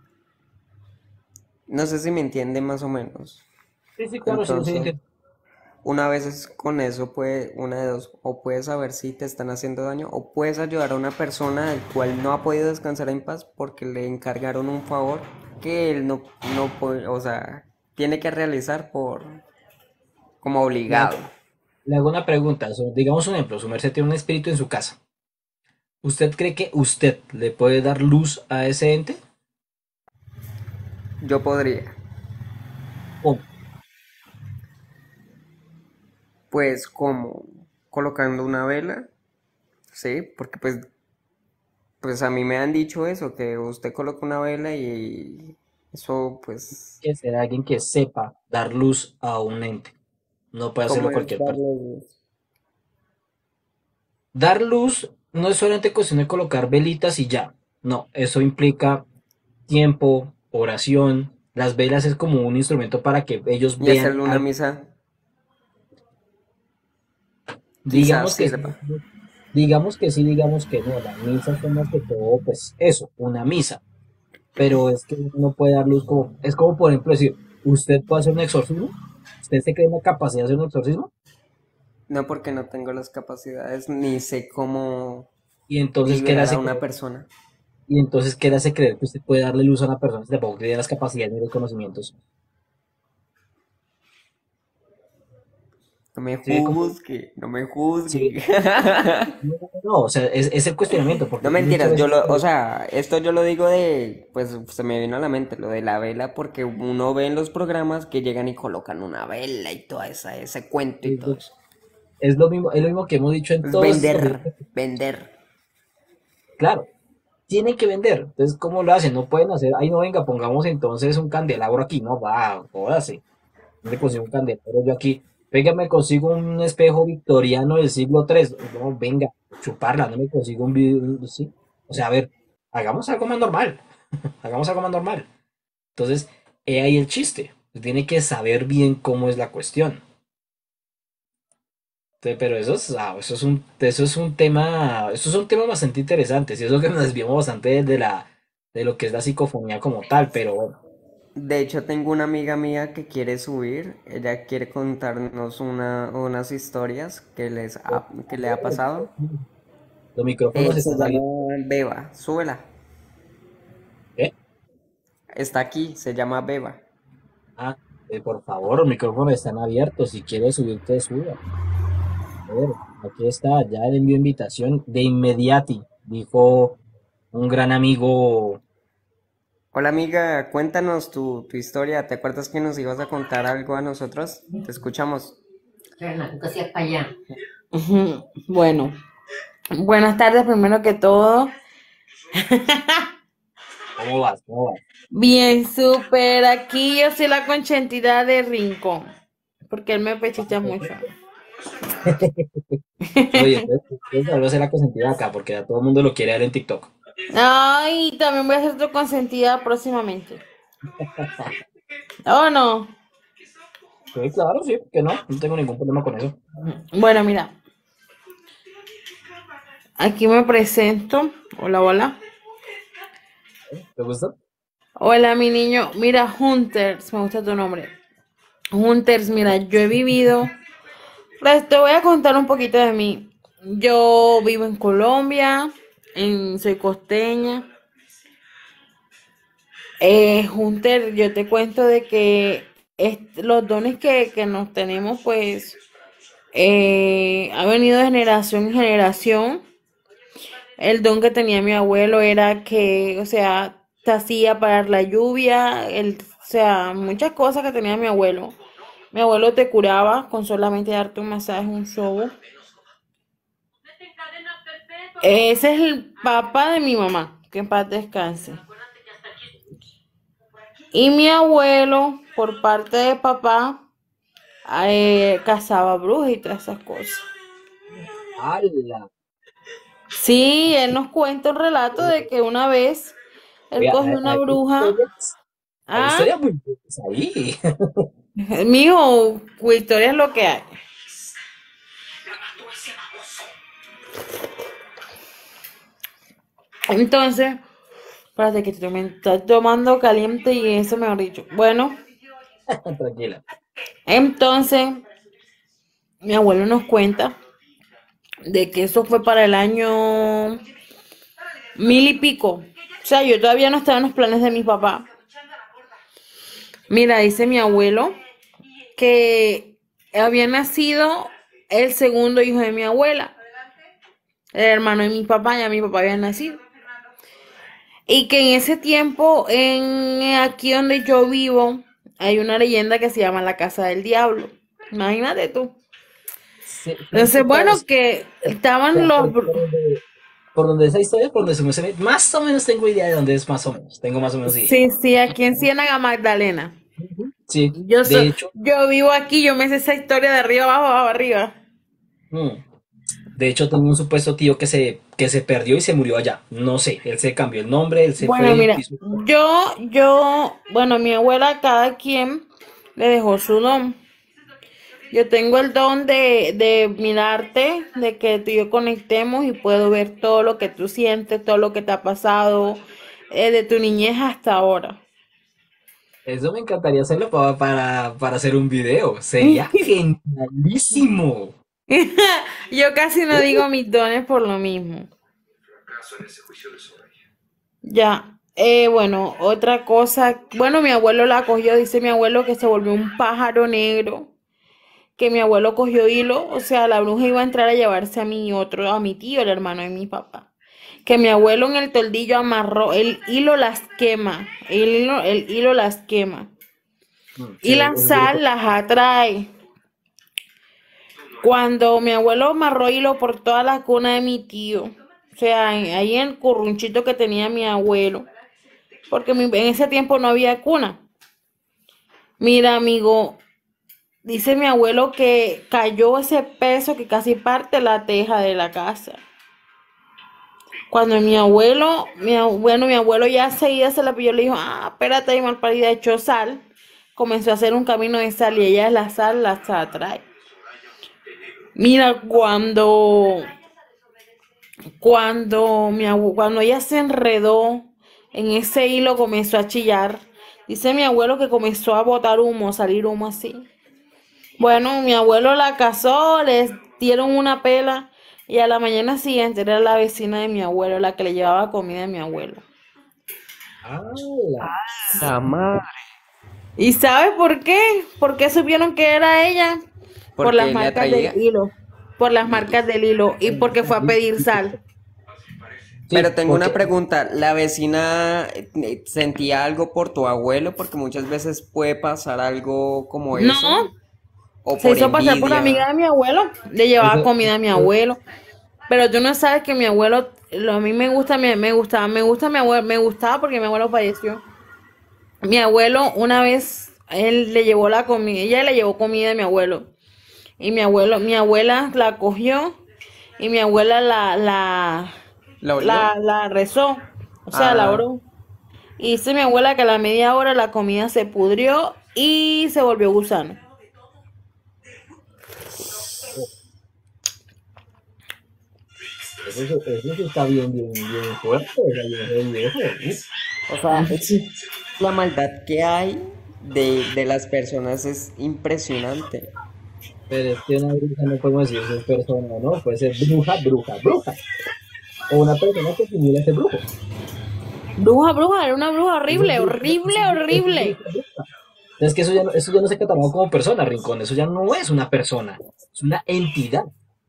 no sé si me entiende más o menos. sí, sí, claro, sí, Entonces, sí, una vez es con eso puede, una de dos, o puedes saber si te están haciendo daño, o puedes ayudar a una persona del cual no ha podido descansar en paz porque le encargaron un favor que él no, no puede, o sea, tiene que realizar por, como le hago, obligado. le hago una pregunta. So, digamos un ejemplo, su merced tiene un espíritu en su casa. ¿Usted cree que usted le puede dar luz a ese ente? Yo podría, ¿Cómo? pues como colocando una vela, sí, porque pues, pues a mí me han dicho eso, que usted coloca una vela y eso pues, Que ser alguien que sepa dar luz a un ente. No puede ¿cómo hacerlo es cualquier persona. darle? Dar luz no es solamente cuestión de colocar velitas y ya. No, eso implica tiempo, oración. Las velas es como un instrumento para que ellos Y vean hacerle una algo. misa, quizás Digamos que sí, sirva. digamos que sí, digamos que no. Las misas son más que todo, pues eso, una misa. Pero es que uno puede dar luz como, es como por ejemplo decir, ¿usted puede hacer un exorcismo? ¿Usted se cree en la capacidad de hacer un exorcismo? No, porque no tengo las capacidades ni sé cómo Y entonces, ¿qué le liberar a hace una creer? persona. Y entonces, ¿qué le hace creer que usted puede darle luz a una persona si tampoco tiene las capacidades ni los conocimientos? No me ¿Sí ve cómo? juzgue, no me Sí. juzgue. No, no, no, o sea, es, es el cuestionamiento, porque No muchas mentiras, yo veces, lo, o sea, esto yo lo digo de, pues se me vino a la mente lo de la vela porque uno ve en los programas que llegan y colocan una vela y todo esa, ese cuento y todo eso. es lo mismo, es lo mismo que hemos dicho en Es todos estos capítulos. vender, vender. Claro, tienen que vender. Entonces, ¿cómo lo hacen? No pueden hacer, ay, no, venga, pongamos entonces un candelabro aquí. No, va, jódase. ¿Dónde consigo un candelabro yo aquí? Venga, me consigo un espejo victoriano del siglo tres. No, venga, chuparla, no me consigo un video, ¿sí? O sea, a ver, hagamos algo más normal. Hagamos algo más normal. Entonces, he ahí el chiste. Tiene que saber bien cómo es la cuestión. Entonces, pero eso es, ah, eso es un, eso es un tema, eso es un tema bastante interesante. Y eso que nos desviamos bastante de la, de lo que es la psicofonía como tal, pero bueno. De hecho, tengo una amiga mía que quiere subir, ella quiere contarnos una, unas historias que les ha- que le ha pasado. Los Eh, micrófonos se están llama abiertos. Beba, súbela. ¿Eh? Está aquí, se llama Beba. Ah, eh, por favor, los micrófonos están abiertos. Si quieres subirte, suba. A ver, aquí está, ya le envío invitación de inmediati, dijo un gran amigo. Hola amiga, cuéntanos tu, tu historia. ¿Te acuerdas que nos ibas a contar algo a nosotros? Te escuchamos. Renato, ¿qué hacías para allá? Ujú. Bueno, buenas tardes primero que todo. ¿Cómo vas? ¿Cómo vas? Bien, súper. Aquí yo soy la consentida de Rincón, porque él me pechicha mucho. Oye, entonces, entonces ahora será consentida acá, porque a todo el mundo lo quiere ver en TikTok. Ay, también voy a ser tu consentida próximamente. ¿O no? Sí, claro, sí, que no, no tengo ningún problema con eso. Bueno, mira, aquí me presento. Hola, hola. ¿Te gusta? Hola, mi niño. Mira, Hunters, me gusta tu nombre. Hunters, mira, yo he vivido. Les te voy a contar un poquito de mí. Yo vivo en Colombia, en, soy costeña. Eh, Hunter, yo te cuento de que est- los dones que, que nos tenemos, pues, eh, ha venido de generación en generación. El don que tenía mi abuelo era que, o sea, te hacía parar la lluvia, el, o sea, muchas cosas que tenía mi abuelo. Mi abuelo te curaba con solamente darte un masaje, un show. Ese es el papá de mi mamá, que en paz descanse. Y mi abuelo, por parte de papá, eh, cazaba brujas y todas esas cosas. ¡Hala! Sí, él nos cuenta un relato de que una vez él Oiga, cogió hay, una hay bruja. historias, hay Ah, historias muy buenas ahí. mijo, historia es lo que hay. Entonces, espérate que me está tomando caliente y eso mejor dicho. Bueno, Tranquila. entonces mi abuelo nos cuenta de que eso fue para el año mil y pico. O sea, yo todavía no estaba en los planes de mi papá. Mira, dice mi abuelo que había nacido el segundo hijo de mi abuela. el hermano de mi papá, ya mi papá había nacido. Y que en ese tiempo, en aquí donde yo vivo, hay una leyenda que se llama la Casa del Diablo. Imagínate tú. Sí, fíjate Entonces, que por, bueno, que estaban por- los... por- por donde, por donde esa historia, por donde se me se ve, más o menos tengo idea de dónde es más o menos. Tengo más o menos idea. Sí, sí, aquí en Ciénaga Magdalena. Ujú. Sí, Yo de so- hecho, yo vivo aquí, yo me sé esa historia de arriba abajo, abajo arriba. mm, de hecho tengo un supuesto tío que se, que se perdió y se murió allá. No sé, él se cambió el nombre, él se Bueno, fue, mira, hizo- yo, yo, bueno, mi abuela, cada quien le dejó su don. Yo tengo el don de, de mirarte, de que tú y yo conectemos y puedo ver todo lo que tú sientes, todo lo que te ha pasado, eh, de tu niñez hasta ahora. Eso me encantaría hacerlo para, para, para hacer un video. Sería genialísimo. Yo casi no Uh, digo mis dones por lo mismo. Ya, eh, bueno, otra cosa, bueno, mi abuelo la cogió, dice mi abuelo que se volvió un pájaro negro, que mi abuelo cogió hilo, o sea, la bruja iba a entrar a llevarse a mi otro, a mi tío, el hermano de mi papá. Que mi abuelo en el toldillo amarró, el hilo las quema, el hilo, el hilo las quema. mm, sí, Y es, la es duro. sal las atrae. Cuando mi abuelo amarró hilo por toda la cuna de mi tío, o sea, en- ahí en el currunchito que tenía mi abuelo, porque mi- en ese tiempo no había cuna. Mira, amigo, dice mi abuelo que cayó ese peso que casi parte la teja de la casa. Cuando mi abuelo, mi, ab- bueno, mi abuelo ya seguía se la pilló, le dijo, ah, espérate, ahí malparida, echó sal. Comenzó a hacer un camino de sal y ella la sal la atrae. Mira, cuando, cuando mi abue- cuando ella se enredó en ese hilo, comenzó a chillar. Dice mi abuelo que comenzó a botar humo, salir humo así. Bueno, mi abuelo la casó, les dieron una pela y a la mañana siguiente era la vecina de mi abuelo la que le llevaba comida a mi abuelo. ¡Hala! La madre. ¿Y sabes por qué? ¿Por qué supieron que era ella? Por las Porque le marcas del atraía. hilo, por las Y, marcas del hilo y porque fue a pedir sal. pero Sí, tengo una porque pregunta, ¿la vecina eh, sentía algo por tu abuelo? Porque muchas veces puede pasar algo como No, eso, o se por hizo pasar por amiga envidia. de mi abuelo, le llevaba eso, comida a mi abuelo. Pero tú no sabes que mi abuelo, lo, a mí me gusta, me, me gustaba, me gusta mi abuelo, me gustaba porque mi abuelo falleció. Mi abuelo una vez, él le llevó la comida, ella le llevó comida a mi abuelo. Y mi abuelo, mi abuela la cogió y mi abuela la, la, ¿La la, olió? la rezó, o sea, la Ah, oró. Y dice mi abuela que a la media hora la comida se pudrió y se volvió gusano. eso, sí- eso sí está bien, bien, bien fuerte. O sea, bien heavy eso. Uh, o sea, es que la maldad que hay de, de las personas es impresionante. pero es que una bruja no podemos decir si es persona o no. Puede ser bruja, bruja, bruja. O una persona que simula ser brujo. Bruja, bruja, era una bruja Eso es horrible, bruja, horrible, eso es bruja, eso es horrible. bruja, bruja. Es que eso ya, no, eso ya no se cataloga como persona, Rincón. Eso ya no es una persona. Es una entidad.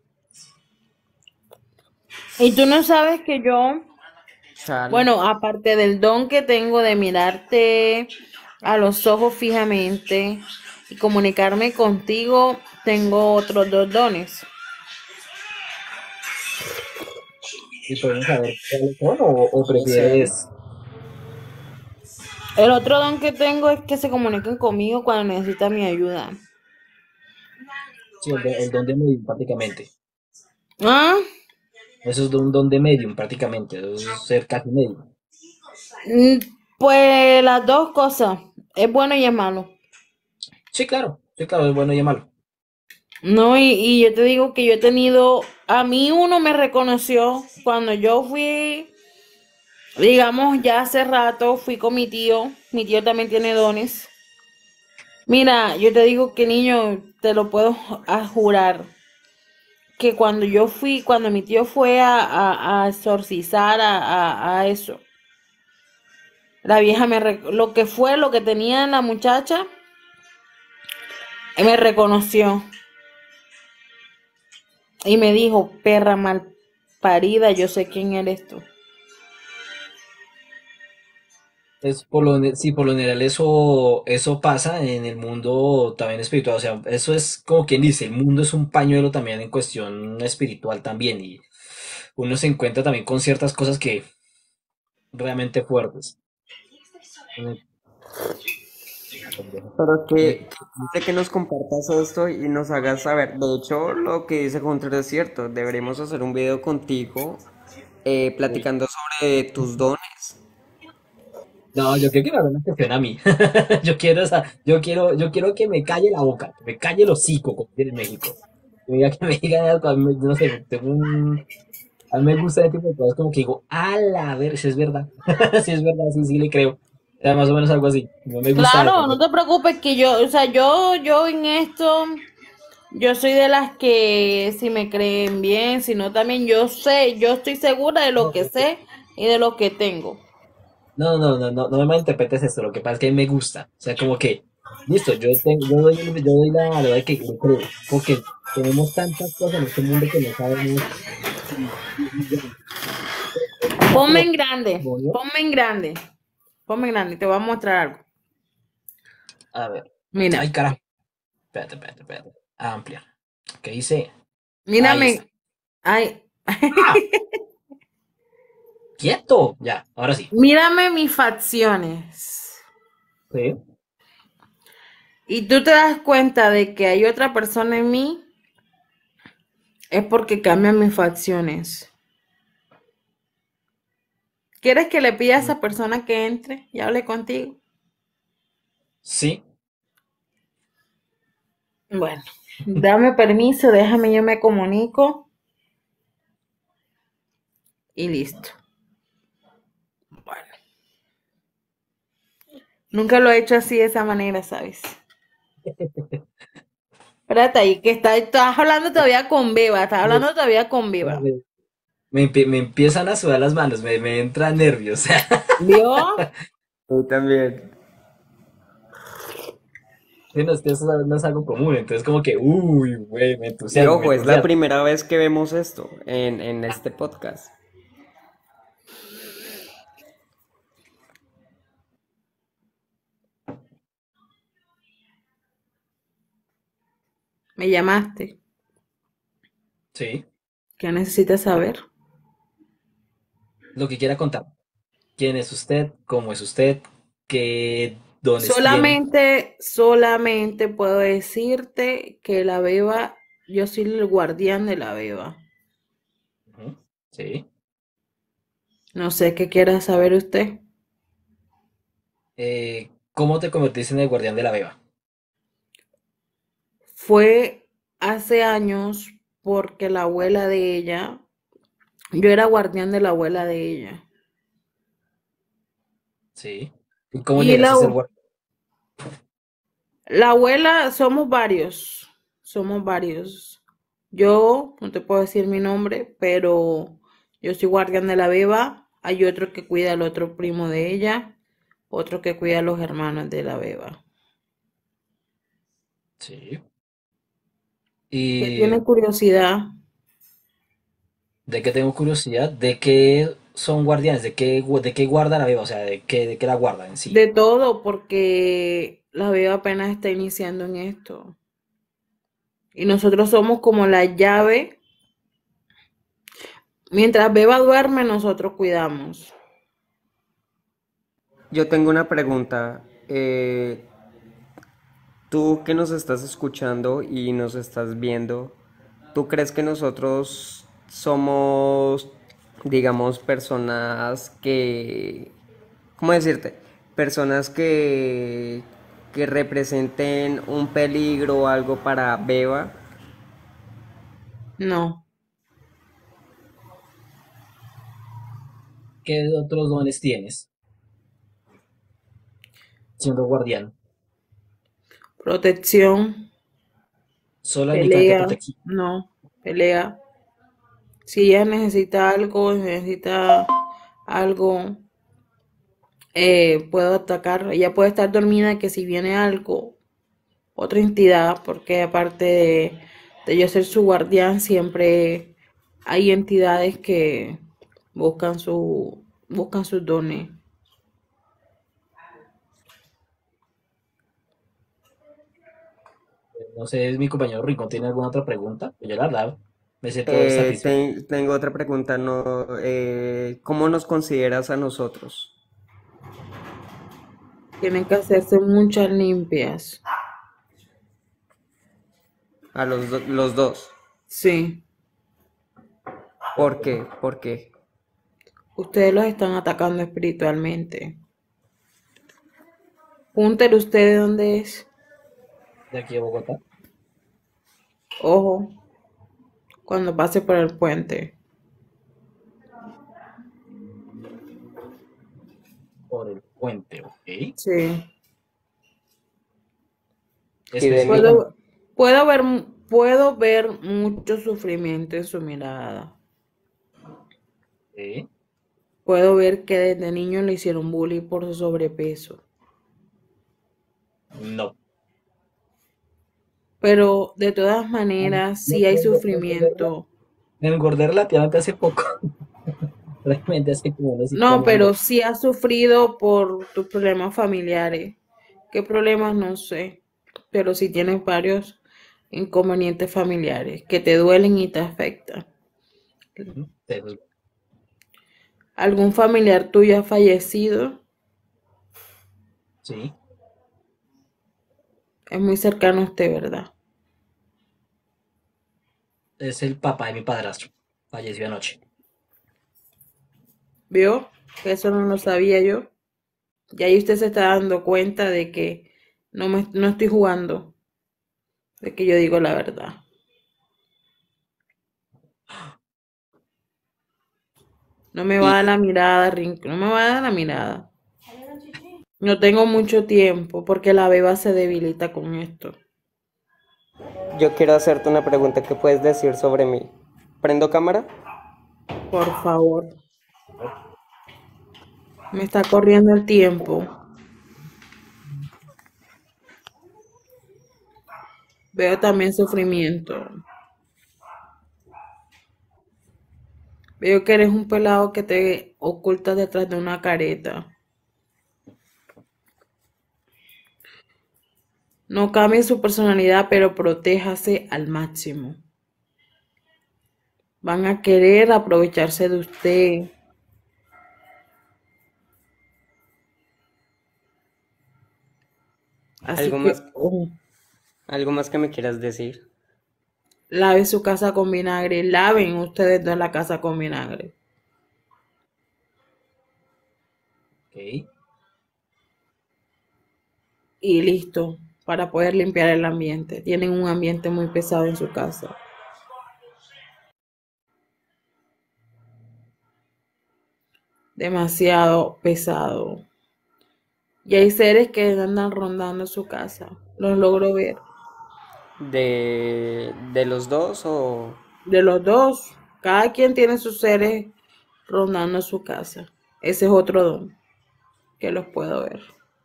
Y tú no sabes que yo, Chale. bueno, aparte del don que tengo de mirarte a los ojos fijamente y comunicarme contigo, tengo otros dos dones. Y podemos saber cuáles son o, o ¿En serio? prefieres. El otro don que tengo es que se comuniquen conmigo cuando necesitan mi ayuda. Sí, el, don- el don de medium prácticamente. ¿Ah? Eso es un don de medium prácticamente. Eso es ser casi medium. Mm, Pues las dos cosas, es bueno y es malo. Sí, claro. Sí, claro, es bueno y es malo. No, y, y yo te digo que yo he tenido, a mí uno me reconoció cuando yo fui, digamos, ya hace rato fui con mi tío, mi tío también tiene dones. Mira, yo te digo que niño, te lo puedo ju- a jurar, que cuando yo fui, cuando mi tío fue a, a, a exorcizar a, a, a eso, la vieja me, rec- lo que fue, lo que tenía la muchacha, me reconoció y me dijo, perra mal parida, yo sé quién eres tú. Es por lo, ne- sí, por lo general eso, eso pasa en el mundo también espiritual. O sea, eso es como quien dice, el mundo es un pañuelo también en cuestión espiritual también. Y uno se encuentra también con ciertas cosas que realmente fuertes. Eh, Pero eh, que, que, que nos compartas esto y nos hagas saber. De hecho, lo que dice Hunter es cierto. Deberíamos hacer un video contigo eh, uy. platicando sobre tus dones. No, yo quiero que me hagan una cuestión a mí. Yo quiero esa, yo quiero, yo quiero que me calle la boca, que me calle el hocico, como dicen en México. Que me diga que me digan algo, a mí, no sé, tengo un, a mí me gusta ese tipo de cosas, como que digo, a la ver, si es verdad, si es verdad, sí, sí le creo. O sea, más o menos algo así. No me gusta eso, Claro, no pero te preocupes que yo, o sea, yo, yo en esto, yo soy de las que si me creen bien, si no también yo sé, yo estoy segura de lo no, que es que- sé y de lo que tengo. no, no, no, no, no me malinterpretes esto, lo que pasa es que a mí me gusta. O sea, como que, listo, yo tengo, yo doy, el- yo doy la, lo de que le creo, porque tenemos tantas cosas en este mundo que no sabemos si, si es real. Está Ponme como, en grande, como yo. ponme en grande, ponme en grande, te voy a mostrar algo. A ver. Mira, Ay, carajo. Espérate, espérate, espérate. Ampliar. ¿Qué dice? Ahí está. mírame, ay, ¡Ah! ¡Quieto! Ya, ahora sí. mírame mis facciones. Sí. Y tú te das cuenta de que hay otra persona en mí, es porque cambian mis facciones. ¿Quieres que le pida a esa persona que entre y hable contigo? Sí. Bueno, dame permiso, déjame, yo me comunico y listo. Bueno, nunca lo he hecho así de esa manera, ¿sabes? Espérate ahí, que está, estás hablando todavía con Beba, estás Me, hablando todavía con Beba. me- me empie- me empiezan a sudar las manos, me, me entran nervios. ¿Vio? Tú también. Sí, no, es que eso no es algo común, entonces como que, uy, güey, me Y entusiasmo, me ojo, es la entusiasmo. primera vez que vemos esto en, en este podcast. Me llamaste. Sí, ¿Qué necesitas saber? lo que quiera contar. ¿Quién es usted? ¿Cómo es usted? ¿Qué dones tiene? Solamente, solamente puedo decirte que la Beba, yo soy el guardián de la Beba. Ujú. Sí. No sé qué quiera saber usted. Eh, ¿cómo te convertiste en el guardián de la beba? Fue hace años porque la abuela de ella, yo era guardián de la abuela de ella. Sí. ¿Y cómo Y llegaste la, a ser guardián? la abuela, somos varios, somos varios. Yo, no te puedo decir mi nombre, pero yo soy guardián de la beba. Hay otro que cuida al otro primo de ella, otro que cuida a los hermanos de la beba. Sí. ¿Qué ¿Y tiene curiosidad? de qué tengo curiosidad? ¿De qué son guardianes? ¿De qué, gu- de qué guarda la beba? O sea, ¿de qué, de qué la guarda en sí? De todo, porque la beba apenas está iniciando en esto. Y nosotros somos como la llave. Mientras beba duerme, nosotros cuidamos. Yo tengo una pregunta. Eh, tú que nos estás escuchando y nos estás viendo, ¿tú crees que nosotros somos, digamos, personas que, ¿cómo decirte? Personas que, que representen un peligro o algo para Beba. No. ¿Qué otros dones tienes siendo guardián? Protección, Solo únicamente pelea, protección. no, pelea. Si ella necesita algo, necesita algo, eh, puedo atacar. Ella puede estar dormida que si viene algo, otra entidad, porque aparte de, de yo ser su guardián, siempre hay entidades que buscan su, buscan sus dones. No sé, mi compañero Rincón tiene alguna otra pregunta. Yo la verdad me siento Eh, satisfecho. ten- tengo otra pregunta, no, eh, ¿cómo nos consideras a nosotros? Tienen que hacerse muchas limpias. A los, do- los dos. Sí, ¿Por qué? ¿Por qué? ustedes los están atacando espiritualmente. Pregúntele usted de dónde es. De aquí a Bogotá. Ojo, cuando pase por el puente. Por el puente, ok. Sí. Y de mí, Específicamente. Puedo, puedo ver, puedo ver mucho sufrimiento en su mirada. Ok. Puedo ver que desde niño le hicieron bullying por su sobrepeso. No. Pero de todas maneras, Me, sí hay me- me engordé rela- sufrimiento. me engordé relativamente hace poco. Realmente hace como unos cinco No, años. Me... pero sí has sufrido por tus problemas familiares. ¿Qué problemas? No sé. Pero sí tienes varios inconvenientes familiares que te duelen y te afectan. Ujú, eso es- ¿Algún familiar tuyo ha fallecido? Sí. Es muy cercano a usted, ¿verdad? Es el papá de mi padrastro. Falleció anoche. ¿Vio? Que eso no lo sabía yo. Y ahí usted se está dando cuenta de que no me, no estoy jugando, de que yo digo la verdad. No me va a dar la mirada, Rinco, no me va a dar la mirada. No tengo mucho tiempo porque la beba se debilita con esto. yo quiero hacerte una pregunta. ¿Qué puedes decir sobre mí? ¿Prendo cámara? Por favor, me está corriendo el tiempo. Veo también sufrimiento. Veo que eres un pelado que te ocultas detrás de una careta. No cambie su personalidad, pero protéjase al máximo. Van a querer aprovecharse de usted. Así ¿Algo que más, oh, algo más que me quieras decir? lave su casa con vinagre. Laven ustedes dos la casa con vinagre. Ok. Y listo, para poder limpiar el ambiente. Tienen un ambiente muy pesado en su casa. Demasiado pesado. Y hay seres que andan rondando su casa. Los logro ver. ¿De, de los dos o...? De los dos, cada quien tiene sus seres rondando su casa. Ese es otro don que los puedo ver.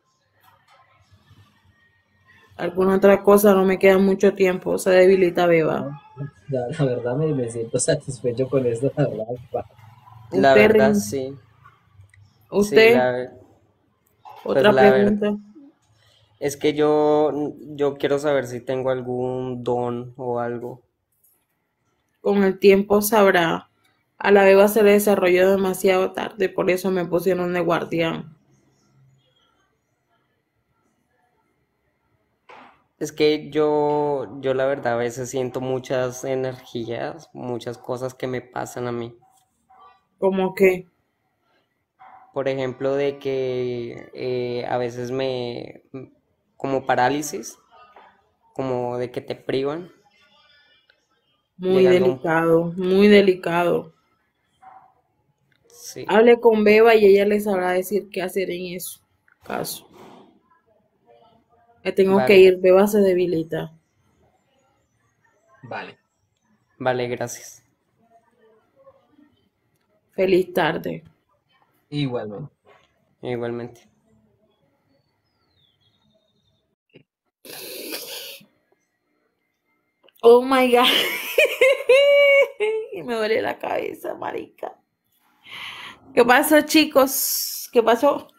Alguna otra cosa, no me queda mucho tiempo. Se debilita Beba. No, la, la verdad me, me siento satisfecho con esto, la verdad. Pa- La Usted, verdad, Rin- sí. Sí, usted, la, pues otra la verdad. pregunta. Es que yo, yo quiero saber si tengo algún don o algo. Con el tiempo sabrá. A la Beba se le desarrolló demasiado tarde, por eso me pusieron de guardián. Es que yo, yo la verdad a veces siento muchas energías, muchas cosas que me pasan a mí. Como que, Por ejemplo, de que eh, a veces me, como parálisis, como de que te privan, muy llegando a un, delicado, muy delicado. sí, Hable con Beba y ella le sabrá decir qué hacer en eso caso. Me tengo que vale, ir, Beba se debilita. Vale. vale, gracias. Feliz tarde. Igualmente. Igualmente. Oh my God. me duele la cabeza, marica. ¿Qué pasó, chicos? ¿Qué pasó?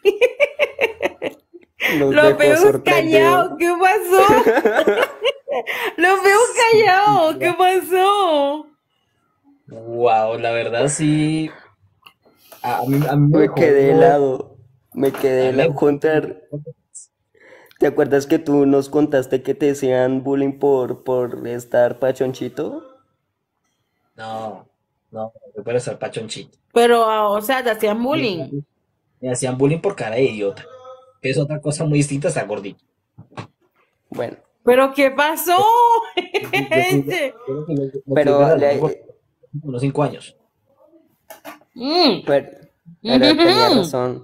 Los Los dejó veo callados, sorprendidos. ¿qué pasó? Los veo callados, ¿qué pasó? Wow, la verdad sí. A, a mí, a mí me Me dejó. quedé helado. Me quedé A mí me helado. dejó. Hunter, ¿te acuerdas que tú nos contaste que te decían bullying por, por estar pachonchito? No, no, no puede ser pachonchito. Pero, ah, o sea, te hacían bullying. Me hacían bullying por cara de idiota. Que es otra cosa muy distinta a estar gordito. Bueno, ¿Pero qué pasó? Yo fui, yo lo fui- lo fui pero, verdaderamente le- gordito, unos cinco años. Mm. pero, pero tenía razón.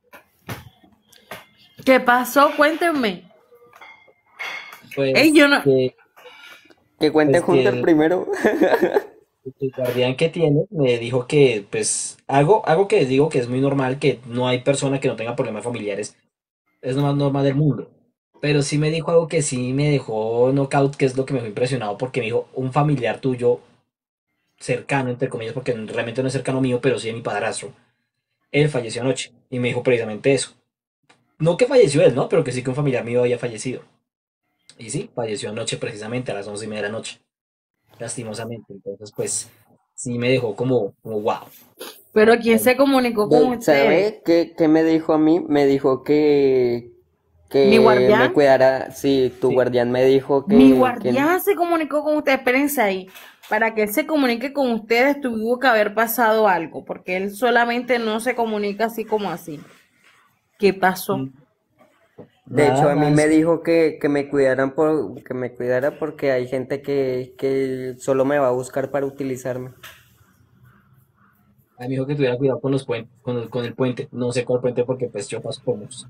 ¿Qué pasó? Cuéntenme. Pues Ey, yo no. que, Que cuente pues que Hunter el, primero. el guardián que tiene me dijo que, pues, algo, algo que digo que es muy normal, que no hay persona que no tenga problemas familiares, es lo más normal del mundo. Pero sí me dijo algo que sí me dejó knockout, que es lo que me dejó impresionado, porque me dijo, un familiar tuyo cercano, entre comillas, porque realmente no es cercano mío, pero sí de mi padrastro, él falleció anoche. Y me dijo precisamente eso. No que falleció él, ¿no? Pero que sí que un familiar mío había fallecido. Y sí, falleció anoche precisamente a las once y media de la noche, lastimosamente. Entonces, pues, sí me dejó como, como wow. Pero ¿quién se comunicó con Ve, usted? ¿sabe qué, qué me dijo a mí? Me dijo que, ¿Mi que me guardián? cuidara. Sí, tu Sí, guardián me dijo Mi que, que guardián se comunicó con usted. Espérense ahí. Para que él se comunique con ustedes tuvo que haber pasado algo, porque él solamente no se comunica así como así. ¿Qué pasó? de hecho nada a mí me más. dijo que, que me cuidaran por, que me cuidara porque hay gente que, que solo me va a buscar para utilizarme. A mí me dijo que tuviera cuidado con los puentes, con el, con el puente. No sé cuál puente porque pues yo paso por muchos.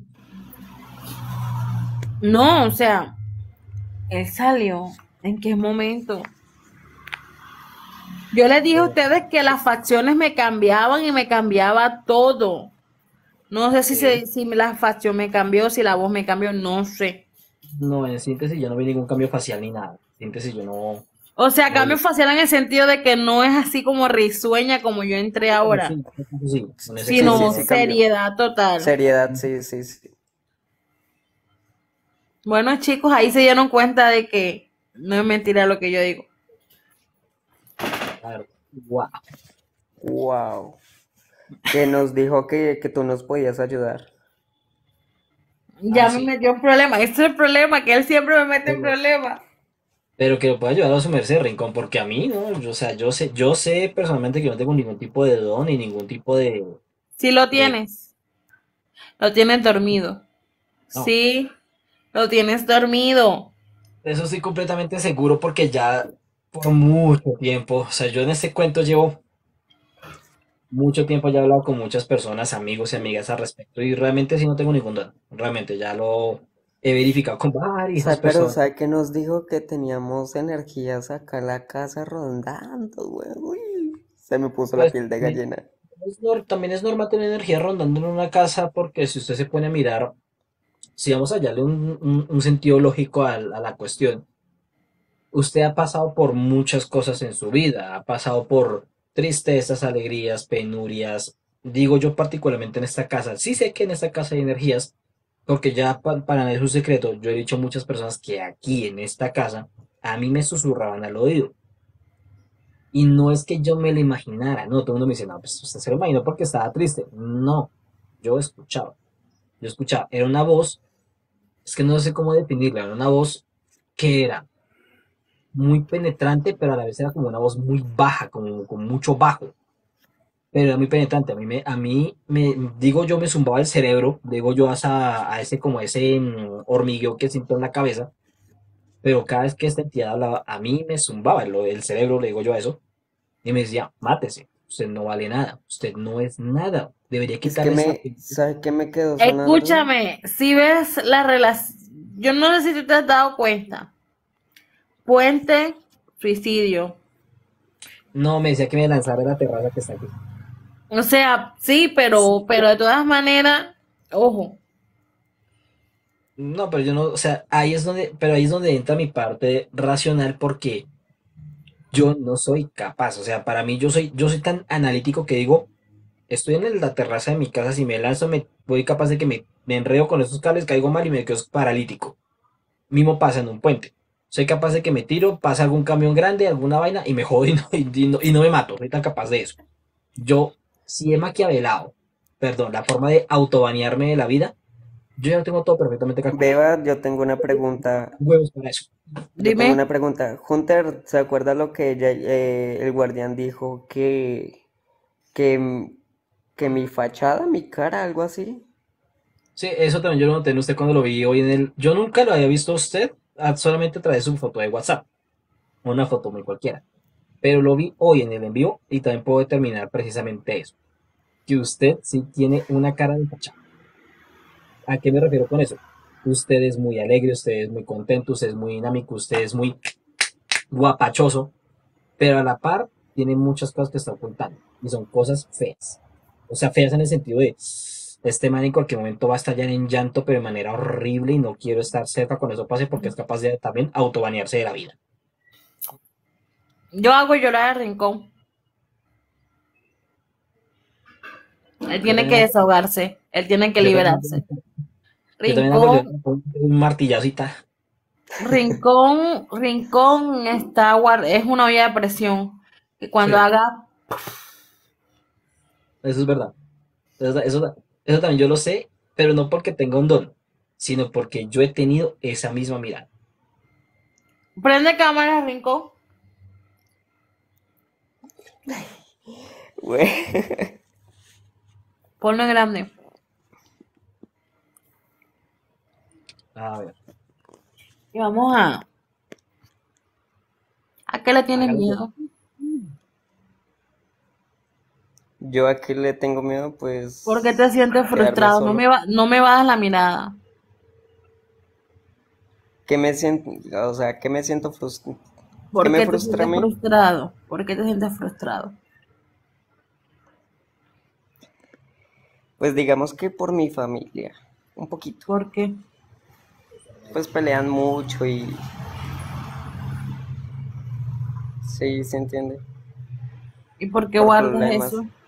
No, o sea, él salió. ¿En qué momento? Yo les dije a Pero, ustedes que las facciones me cambiaban y me cambiaba todo. No sé si, sí. se, si la facción me cambió, si la voz me cambió, no sé. No, en síntesis yo no vi ningún cambio facial ni nada. En síntesis yo no, O sea, no cambio vi. facial en el sentido de que no es así como risueña como yo entré Bueno, ahora, sí, eso sí, en ese Sí, caso sí, sino sí no. cambió. seriedad total. Seriedad, sí, sí, sí. Bueno, chicos, ahí se dieron cuenta de que no es mentira lo que yo digo. Claro. Wow. Wow. Que nos dijo que, que tú nos podías ayudar. Ya Ah, me sí. metió en problemas. Ese es el problema, que él siempre me mete en Pero, problemas. pero que lo pueda ayudar a su merced, Rincón, porque a mí, ¿no? Yo, o sea, yo sé, yo sé personalmente que no tengo ningún tipo de don ni ningún tipo de, Sí lo de, tienes, lo tienes dormido. no. Sí, lo tienes dormido. Eso estoy completamente seguro porque ya por mucho tiempo, o sea, yo en este cuento llevo mucho tiempo, ya he hablado con muchas personas, amigos y amigas al respecto y realmente sí no tengo ningún don. Realmente ya lo he verificado con varias Sa- Pero, personas. ¿sabe que nos dijo que teníamos energías acá en la casa rondando, güey? Uy, se me puso la Pues piel de también gallina. es, nor- también es normal tener energía rondando en una casa porque si usted se pone a mirar, si vamos a hallarle un, un- un sentido lógico al- a la cuestión, usted ha pasado por muchas cosas en su vida, ha pasado por tristezas, alegrías, penurias. Digo yo particularmente en esta casa. Sí sé que en esta casa hay energías, porque ya pa- para nadie es un secreto. Yo he dicho a muchas personas que aquí en esta casa a mí me susurraban al oído. Y no es que yo me lo imaginara, no, todo el mundo me dice, no, pues usted se lo imaginó porque estaba triste. No, yo escuchaba, yo escuchaba. Era una voz, es que no sé cómo definirla, era una voz que era muy penetrante, pero a la vez era como una voz muy baja, como con mucho bajo, pero era muy penetrante. A mí me, a mí me, digo yo, me zumbaba el cerebro, digo yo a, esa- a ese como ese mm, hormigueo que siento en la cabeza, pero cada vez que esta entidad hablaba, a mí me zumbaba el, el cerebro, le digo yo a eso, y me decía, mátese, usted no vale nada, usted no es nada, debería Es que quitarle esa... me, ¿sabe qué me quedó sonando? Escúchame, si ves la relación, yo no sé si tú te has dado cuenta. Puente, suicidio. No, me decía que me lanzara a la terraza que está aquí. O sea, sí, Sí. pero, pero de todas maneras, ojo. No, pero yo no, o sea, ahí es donde, pero ahí es donde entra mi parte racional porque Yo no soy capaz, o sea, para mí yo soy, yo soy tan analítico que digo, estoy en la terraza de mi casa, si me lanzo, me voy capaz de que me, me enredo con esos cables, caigo mal y me quedo paralítico. Mismo pasa en un puente. Soy capaz de que me tiro, pasa algún camión grande, alguna vaina y me jodo y no, y no- y no me mato. Soy tan capaz de eso. Yo, si he maquiavelado, perdón, la forma de autobanearme de la vida, yo ya lo tengo todo perfectamente calculado. Beba, yo tengo una pregunta. Huevos para eso. Yo tengo Dime. una pregunta. Hunter, ¿se acuerda lo que ella, eh, el guardián dijo que, que, m- que mi fachada, mi cara, algo así? Sí, eso también yo lo noté en usted cuando lo vi hoy en el. Yo nunca lo había visto a usted, ah, solamente a través de su foto de WhatsApp, una foto muy cualquiera. Pero lo vi hoy en el envío y también puedo determinar precisamente eso, que usted sí tiene una cara de fachada. ¿A qué me refiero con eso? Usted es muy alegre, usted es muy contento, usted es muy dinámico, usted es muy guapachoso, pero a la par tiene muchas cosas que está ocultando y son cosas feas. O sea, feas en el sentido de este man en cualquier momento va a estallar en llanto, pero de manera horrible y no quiero estar cerca cuando eso pase porque es capaz de también autobanearse de la vida. Yo hago llorar al Rincón. Él Yo tiene que también, desahogarse. Él tiene que yo también, liberarse. yo también hago yo Rincón, un martillazo y ta. Rincón, Rincón está guard- es una olla de presión. Que cuando Sí, haga, eso es verdad. Eso, eso, eso también yo lo sé, pero no porque tenga un don, sino porque yo he tenido esa misma mirada. prende cámara, Rincón. Güey. Ponlo en grande. A ver, Y vamos a. ¿A qué le tienes hágalo pues. miedo? Yo a qué le tengo miedo, ¿Por qué pues te sientes quedarme frustrado? No me solo. va, no me vas la mirada. ¿Qué me siento, o sea, qué me siento frustrado? ¿Qué ¿Por me qué te frustra a sientes mí? frustrado? ¿Por qué te sientes frustrado? Pues digamos que por mi familia, un poquito. ¿Por qué? Pues pelean mucho y sí, se entiende. ¿Y por qué Por guardas problemas. eso?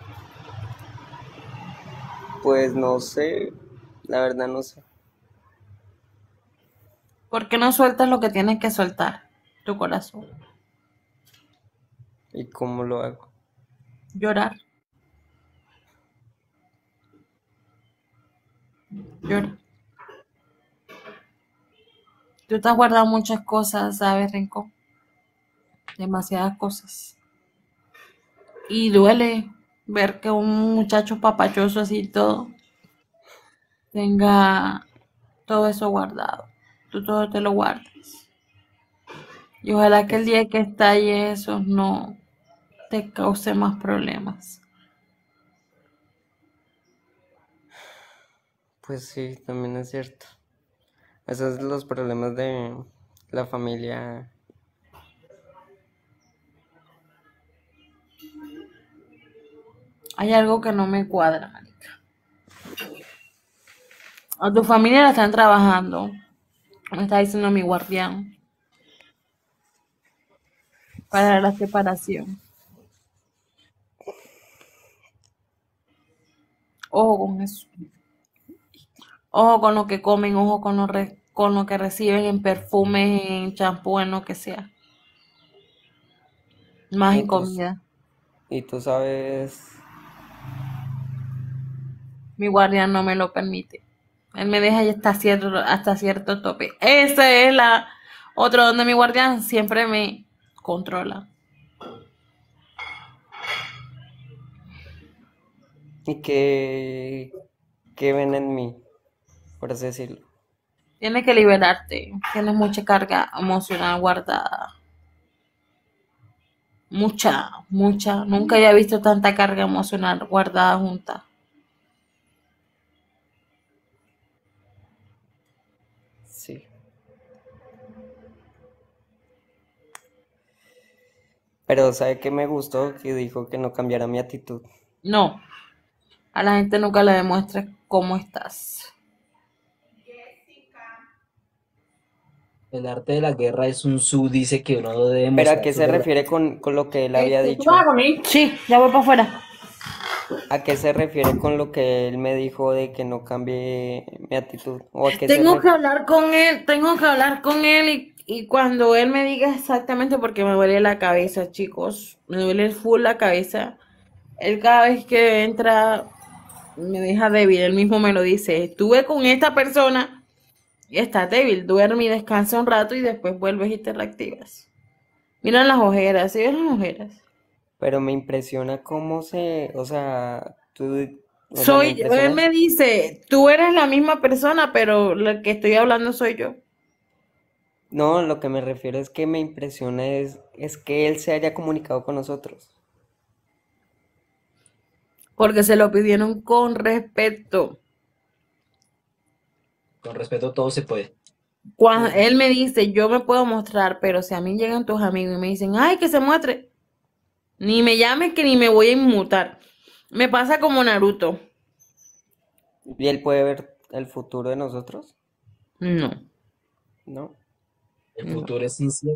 Pues no sé, la verdad no sé. ¿Por qué no sueltas lo que tienes que soltar? Tu corazón. ¿Y cómo lo hago? Llorar, llorar. Tú te has guardado muchas cosas, ¿sabes, Rincón? Demasiadas cosas. Y duele ver que un muchacho papachoso así y todo tenga todo eso guardado. Tú todo te lo guardas. Y ojalá que el Pues, día que estalle eso no te cause más problemas. pues sí, también es cierto. Esos son los problemas de la familia. Hay algo que no me cuadra, marica. A tu familia la están trabajando. Me está diciendo mi guardián para la separación. Ojo con eso. Ojo con lo que comen, ojo con lo, re- con lo que reciben en perfumes, en champú, en lo que sea. Más Y en tú, comida. y tú sabes, Mi guardián no me lo permite. Él me deja hasta cierto, hasta cierto tope. Ese es la otro donde mi guardián siempre me controla. y qué, qué ven en mí, por así decirlo. Tienes que liberarte. Tienes mucha carga emocional guardada. Mucha, mucha. Nunca había visto tanta carga emocional guardada junta. Sí. Pero ¿sabe qué me gustó? Que dijo que no cambiara mi actitud. No, a la gente nunca le demuestres cómo estás. El arte de la guerra es un su, dice que uno no debe Pero ¿a mostrar qué sus se verdaderos. refiere con, con lo que él había Este, ¿tú vas a dicho? comer? Sí, ya voy para afuera. ¿A qué se refiere con lo que él me dijo de que no cambie mi actitud? ¿O a qué se Tengo que refiere? hablar con él, tengo que hablar con él y, y cuando él me diga exactamente porque me duele la cabeza, chicos, me duele full la cabeza. Él cada vez que entra me deja débil, él mismo me lo dice, estuve con esta persona y estás débil, duerme y descansa un rato y después vuelves y te reactivas. Mira las ojeras, ¿sí ves las ojeras? Pero me impresiona cómo se, o sea, tú, o sea, me Soy, él impresiona, me dice, tú eres la misma persona, pero la que estoy hablando soy yo. no, lo que me refiero es que me impresiona es, es que él se haya comunicado con nosotros. Porque se lo pidieron con respeto. Con respeto, todo se puede. Cuando Ujú. él me dice, yo me puedo mostrar, pero si a mí llegan tus amigos y me dicen, ay, que se muestre, ni me llames que ni me voy a inmutar. Me pasa como Naruto. ¿Y él puede ver el futuro de nosotros? No, ¿No? El no. futuro es incierto.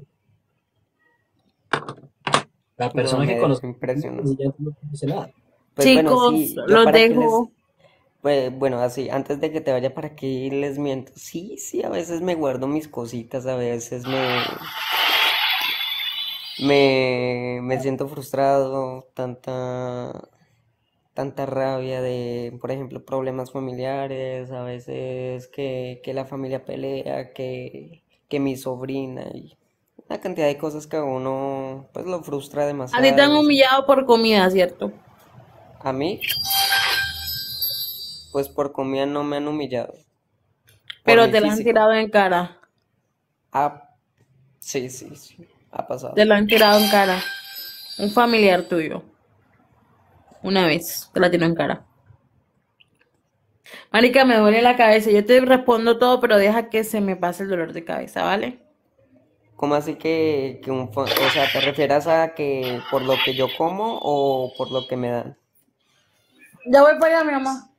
La No, persona que me dejó conoce, impresionado. ella no conoce nada. Pues bueno, Chicos, sí, yo los para qué les, dejo. pues bueno, así, antes de que te vaya, ¿para qué les miento? Sí, sí, a veces me guardo mis cositas, a veces me, me, me siento frustrado, tanta, tanta rabia de, por ejemplo, problemas familiares, a veces que, que la familia pelea, que, que mi sobrina y una cantidad de cosas que a uno pues lo frustra A ti te han demasiado. humillado por comida, ¿cierto? A mí, pues por comida no me han humillado, por Pero mi te la han físico. tirado en cara. Ah, sí, sí, sí, ha Te pasado. la han tirado en cara. Un familiar tuyo. Una vez. Te la tiró en cara. Marica, me duele la cabeza. Yo te respondo todo, pero deja que se me pase el dolor de cabeza, ¿vale? ¿Cómo así que, que un, fa- o sea, te refieras a que por lo que yo como o por lo que me dan? Ya voy para allá, mi mamá.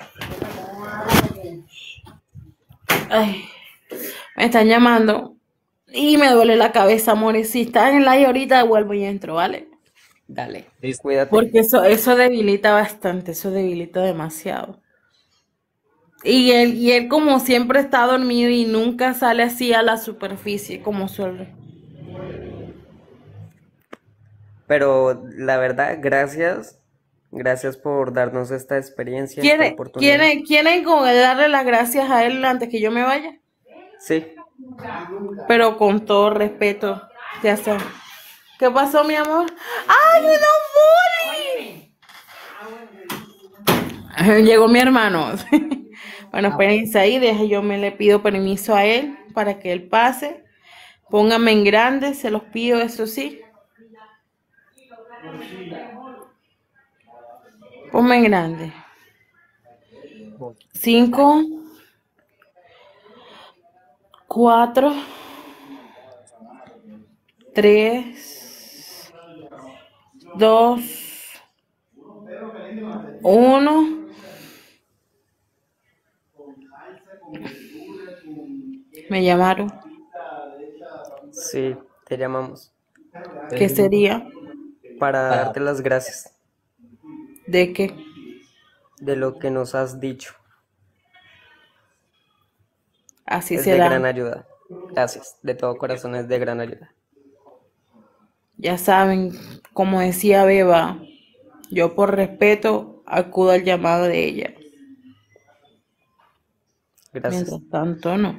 Ay, me están llamando. Y me duele la cabeza, amores. Si estás en live ahorita, vuelvo y entro, ¿vale? Dale, Listo. cuídate. Porque eso, eso debilita bastante, eso debilita demasiado. Y él, y él como siempre está dormido y nunca sale así a la superficie como suele. Pero la verdad, gracias, gracias por darnos esta experiencia, esta ¿Quiere, oportunidad. quiere, quieren como darle las gracias a él antes que yo me vaya? Sí, Pero con todo respeto, ya está. ¿Qué pasó, mi amor? ¡Ay, una bully! Llegó mi hermano. Bueno, espérense ahí, deje, yo me le pido permiso a él para que él pase. Póngame en grande, se los pido, eso sí. Ponme en grande. Cinco, cuatro, tres, dos, uno. Me llamaron. sí, te llamamos ¿Qué sería? para Para, darte las gracias ¿De qué? de lo que nos has dicho. Así Es de será. gran ayuda. Gracias, de todo corazón es de gran ayuda. Ya saben, como decía Beba, yo por respeto acudo al llamado de ella. Gracias. Mientras tanto, no.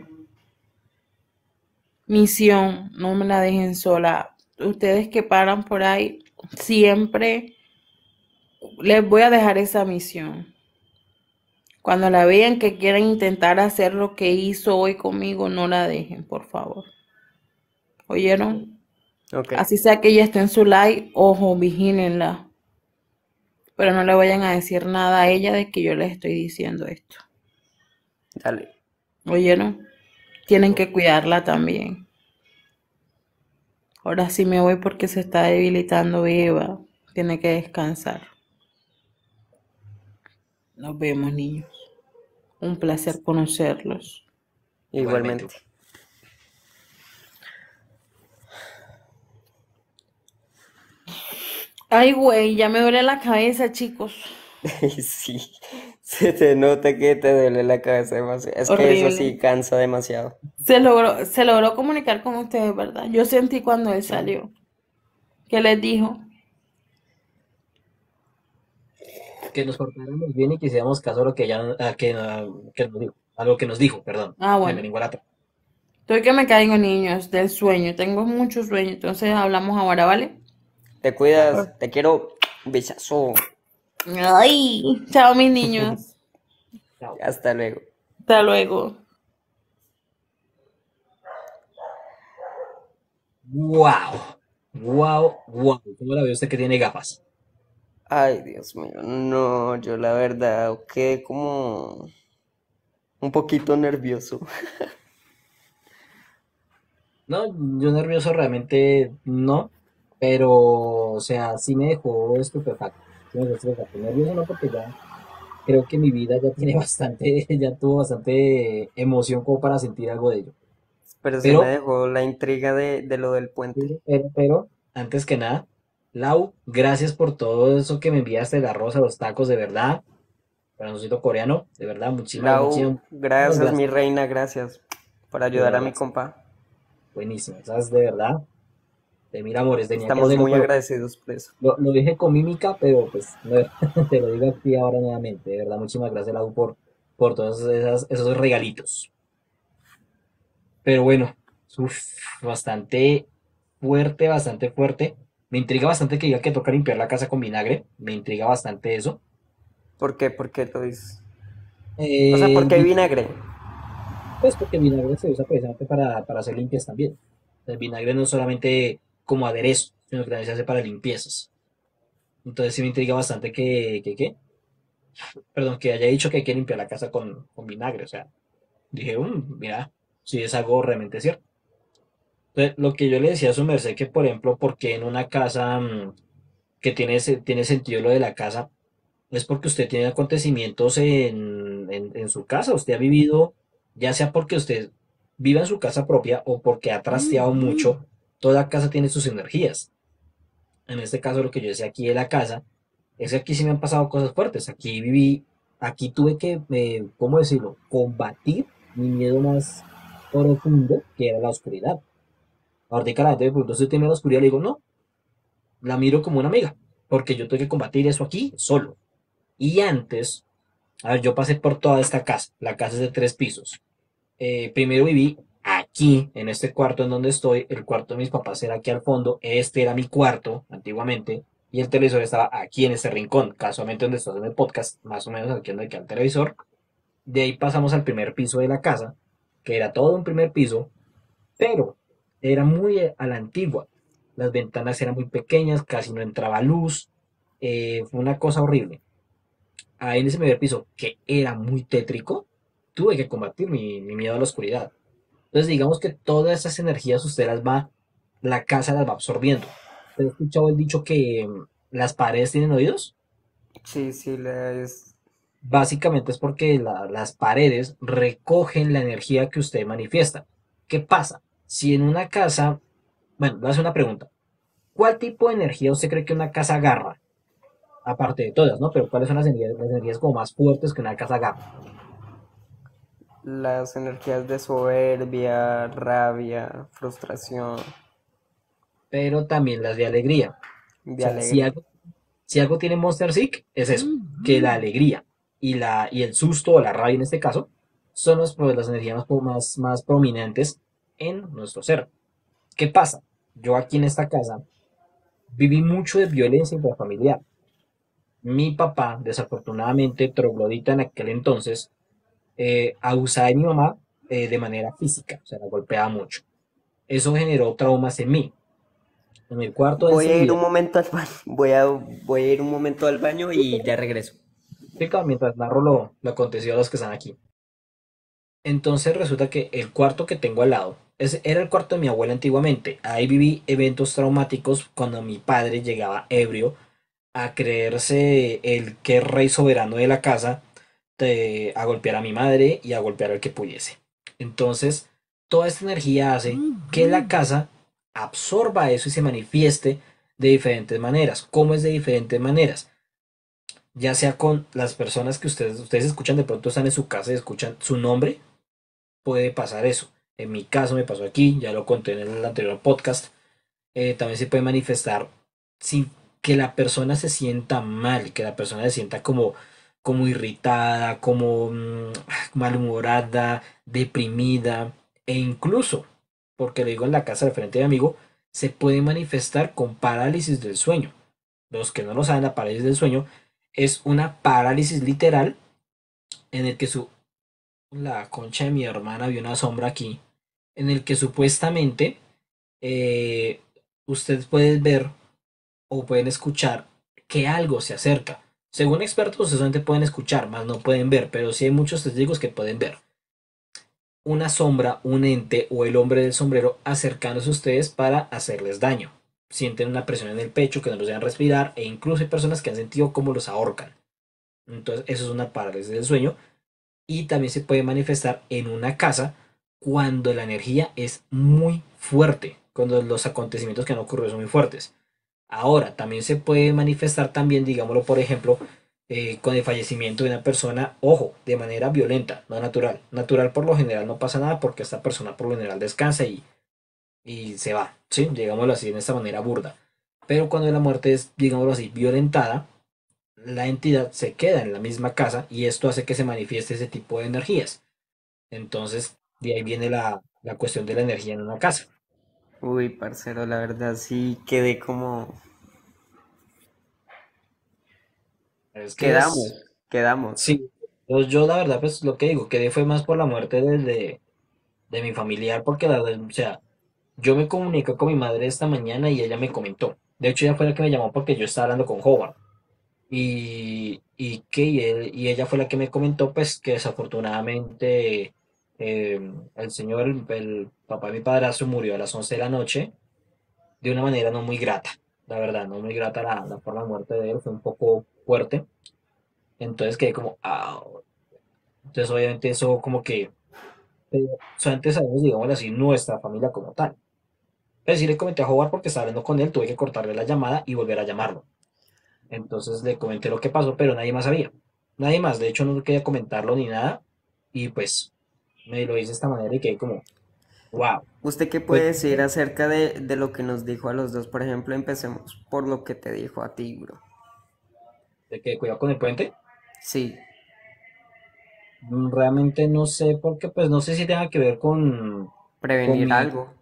Misión, no me la dejen sola. Ustedes que paran por ahí, siempre les voy a dejar esa misión. Cuando la vean que quieran intentar hacer lo que hizo hoy conmigo, no la dejen, por favor. ¿Oyeron? Ok, Así sea que ella esté en su live, ojo, vigílenla. Pero no le vayan a decir nada a ella de que yo les estoy diciendo esto. dale. ¿Oyeron? Tienen que cuidarla también. Ahora sí me voy porque se está debilitando Eva. Tiene que descansar. Nos vemos, niños. Un placer conocerlos. igualmente. Igualmente. Ay, güey, ya me duele la cabeza, chicos. Sí, se te nota que te duele la cabeza demasiado. Es que eso Horrible. sí cansa demasiado. Se logró, se logró comunicar con ustedes, ¿verdad? Yo sentí cuando él salió. ¿Qué les dijo? Que nos portáramos bien y que hiciéramos caso a lo que ella a que, a- que nos dijo, a lo que nos dijo, perdón. Ah, Me, me bueno. lengua la traba. Estoy que me caigo, niños, del sueño. Tengo mucho sueño, entonces hablamos ahora, ¿vale? Te Dale. cuidas, te quiero. Un besazo. Ay, chao, mis niños. Chao. Hasta luego. Hasta luego. Wow. Wow, wow. ¿Cómo la ve usted que tiene gafas? Ay, Dios mío, no, yo la verdad quedé como un poquito nervioso. No, yo nervioso realmente no, pero, o sea, sí me dejó estupefacto. Sí me dejó estupefacto. Nervioso no, porque ya creo que mi vida ya tiene bastante, ya tuvo bastante emoción como para sentir algo de ello. Pero sí me Pero, dejó la intriga de, de lo del puente. pero, pero, pero, antes que nada, Lau, gracias por todo eso que me enviaste, la rosa, los tacos, de verdad. Para coreano, de verdad, muchísimas, Lau, muchísimas, muchísimas gracias, mi gracias. reina, gracias por De ayudar a mi verdad, compa. buenísimo. Esas de verdad, de mil amores, tenía que Estamos hacerlo, muy pero agradecidos por eso. Lo, lo dije con mímica, pero pues no, te lo digo aquí ahora nuevamente. De verdad, muchísimas gracias, Lau, por, por todos esas- esos regalitos. Pero bueno, uf, bastante fuerte, bastante fuerte. Me intriga bastante que diga que toca limpiar la casa con vinagre. Me intriga bastante eso. ¿Por qué? ¿Por qué lo dices? O sea, Eh, ¿por el qué vi- vinagre? pues porque el vinagre se usa precisamente para, para hacer limpias también. El vinagre no es solamente como aderezo, sino que también se hace para limpiezas. Entonces sí me intriga bastante que, que, ¿qué? Perdón, que haya dicho que hay que limpiar la casa con, con vinagre. O sea, dije, "Mm, mira, si es algo realmente cierto". Entonces, lo que yo le decía a su merced, que por ejemplo, porque en una casa mm, que tiene, se- tiene sentido lo de la casa, es porque usted tiene acontecimientos en, en, en su casa. Usted ha vivido, ya sea porque usted viva en su casa propia o porque ha trasteado mucho, toda casa tiene sus energías. En este caso, lo que yo decía aquí de la casa, es que aquí sí me han pasado cosas fuertes. Aquí viví, aquí tuve que, eh, ¿cómo decirlo? Combatir mi miedo más profundo, que era la oscuridad. Ahorita la gente me preguntó si tiene la oscuridad, le digo, no, la miro como una amiga, porque yo tuve que combatir eso aquí solo. Y antes, a ver, yo pasé por toda esta casa, la casa es de tres pisos. Eh, primero viví aquí, en este cuarto en donde estoy. El cuarto de mis papás era aquí al fondo. Este era mi cuarto, antiguamente. Y el televisor estaba aquí en este rincón, casualmente donde estoy haciendo el podcast, más o menos aquí donde queda el televisor. De ahí pasamos al primer piso de la casa, que era todo un primer piso, pero era muy eh, a la antigua. Las ventanas eran muy pequeñas, casi no entraba luz. Eh, fue una cosa horrible. Ahí en ese primer piso, que era muy tétrico, tuve que combatir mi, mi miedo a la oscuridad. Entonces, digamos que todas esas energías usted las va, la casa las va absorbiendo. ¿Usted ha escuchado el dicho que mm, las paredes tienen oídos? Sí, sí, la es... Básicamente es porque la- las paredes recogen la energía que usted manifiesta. ¿Qué pasa? Si en una casa, bueno, le voy a hacer una pregunta. ¿Cuál tipo de energía usted cree que una casa agarra? Aparte de todas, ¿no? Pero ¿cuáles son las energías, las energías como más fuertes que una casa agarra? las energías de soberbia, rabia, frustración, Pero también las de alegría. O de sea, si alegría. algo, si algo tiene Monster Sick, es eso, que la alegría y, la, y el susto o la rabia en este caso son los, pues, las energías más, más, más prominentes en nuestro ser. ¿Qué pasa? Yo aquí en esta casa viví mucho de violencia intrafamiliar. Mi papá, desafortunadamente, troglodita en aquel entonces, eh, abusaba de mi mamá eh, de manera física, o sea, la golpeaba mucho. Eso generó traumas en mí. En el cuarto de Voy a ir enseguida, un momento al baño. Voy a, voy a ir un momento al baño y ya regreso. explica mientras narro lo, lo acontecido a los que están aquí. Entonces resulta que el cuarto que tengo al lado ese era el cuarto de mi abuela antiguamente. Ahí viví eventos traumáticos cuando mi padre llegaba ebrio a creerse el que es rey soberano de la casa, te- a golpear a mi madre y a golpear al que pudiese. Entonces, toda esta energía hace que la casa absorba eso y se manifieste de diferentes maneras. ¿Cómo es de diferentes maneras? Ya sea con las personas que ustedes, ustedes escuchan, de pronto están en su casa y escuchan su nombre, puede pasar eso. En mi caso me pasó aquí, ya lo conté en el anterior podcast. Eh, también se puede manifestar sin que la persona se sienta mal, que la persona se sienta como, como irritada, como mm, malhumorada, deprimida, e incluso, porque le digo en la casa del frente de mi amigo, se puede manifestar con parálisis del sueño. Los que no lo saben, la parálisis del sueño es una parálisis literal en el que su, la concha de mi hermana vio una sombra aquí, en el que supuestamente eh, usted puede ver o pueden escuchar que algo se acerca. Según expertos, ustedes solamente pueden escuchar, más no pueden ver, pero sí hay muchos testigos que pueden ver una sombra, un ente o el hombre del sombrero acercándose a ustedes para hacerles daño. Sienten una presión en el pecho que no los dejan respirar e incluso hay personas que han sentido como los ahorcan. Entonces, eso es una parálisis del sueño y también se puede manifestar en una casa cuando la energía es muy fuerte, cuando los acontecimientos que han ocurrido son muy fuertes. Ahora, también se puede manifestar también, digámoslo, por ejemplo, eh, con el fallecimiento de una persona, ojo, de manera violenta, no natural. Natural por lo general no pasa nada porque esta persona por lo general descansa y, y se va, ¿sí? Digámoslo así, de esta manera burda. Pero cuando la muerte es, digámoslo así, violentada, la entidad se queda en la misma casa y esto hace que se manifieste ese tipo de energías. Entonces, de ahí viene la, la cuestión de la energía en una casa. Uy, parcero, la verdad sí quedé como... Es que Quedamos, es, quedamos. sí, pues yo la verdad, pues lo que digo, quedé fue más por la muerte de, de, de mi familiar, porque la verdad, o sea, yo me comuniqué con mi madre esta mañana y ella me comentó. De hecho, ella fue la que me llamó porque yo estaba hablando con Howard. Y, y que y, él- y ella fue la que me comentó, pues, que desafortunadamente eh, el señor, el, el papá de mi padrastro murió a las once de la noche de una manera no muy grata. La verdad, no muy grata la, la, por la muerte de él, fue un poco fuerte. Entonces quedé como, ah, entonces obviamente eso como que, pero solamente sabemos, digamos así, nuestra familia como tal. Pero sí le comenté a Howard porque estaba hablando con él, tuve que cortarle la llamada y volver a llamarlo. Entonces le comenté lo que pasó, pero nadie más sabía. Nadie más, de hecho no quería comentarlo ni nada. Y pues me lo hice de esta manera y quedé como, wow. ¿Usted qué Pues puede decir acerca de, de lo que nos dijo a los dos? Por ejemplo, empecemos por lo que te dijo a ti, bro. de que cuidado con el puente. Sí, Mm, realmente no sé, porque pues no sé si tenga que ver con, con prevenir mi... algo.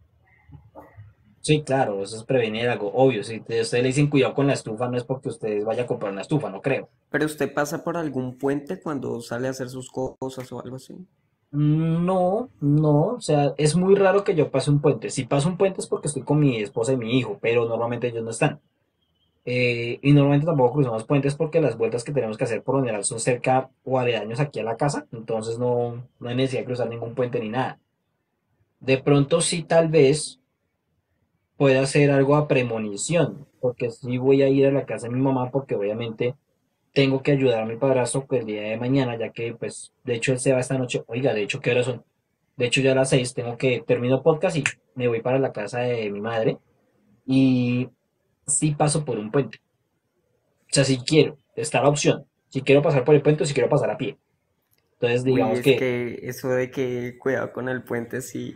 Sí, claro, eso es prevenir algo, obvio. Si te- ustedes le dicen cuidado con la estufa, no es porque ustedes vayan a comprar una estufa, no creo. Pero usted pasa por algún puente cuando sale a hacer sus cosas o algo así. No, no, o sea, es muy raro que yo pase un puente. Si paso un puente es porque estoy con mi esposa y mi hijo, pero normalmente ellos no están. Eh, y normalmente tampoco cruzamos puentes porque las vueltas que tenemos que hacer por lo general son cerca o aledaños aquí a la casa, entonces no, no hay necesidad de cruzar ningún puente ni nada. De pronto sí, tal vez pueda hacer algo a premonición, porque sí voy a ir a la casa de mi mamá porque obviamente tengo que ayudar a mi padrastro pues, el día de mañana, ya que pues de hecho él se va esta noche. Oiga, de hecho, ¿qué horas son? De hecho ya a las seis tengo que termino podcast y me voy para la casa de mi madre y sí paso por un puente. O sea, si quiero, está la opción. Si quiero pasar por el puente o si quiero pasar a pie. Entonces, Uy, digamos es que que eso de que cuidado con el puente, sí.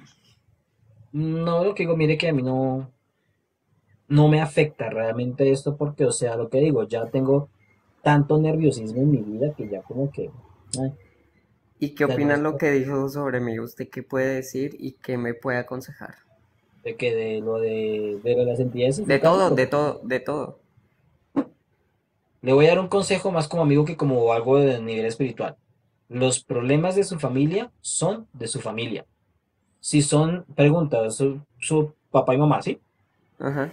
no, lo que digo, mire que a mí no, no me afecta realmente esto porque, o sea, lo que digo, ya tengo tanto nerviosismo en mi vida que ya como que, ay, ¿Y qué de opina algunas lo cosas, que dijo sobre mí? ¿Usted qué puede decir y qué me puede aconsejar? de que de lo de, de lo de las entidades De eficaces, todo, lo de que todo, de todo. le voy a dar un consejo más como amigo que como algo de nivel espiritual. Los problemas de su familia son de su familia. Si son, pregunta, su, su papá y mamá, ¿sí? Ajá.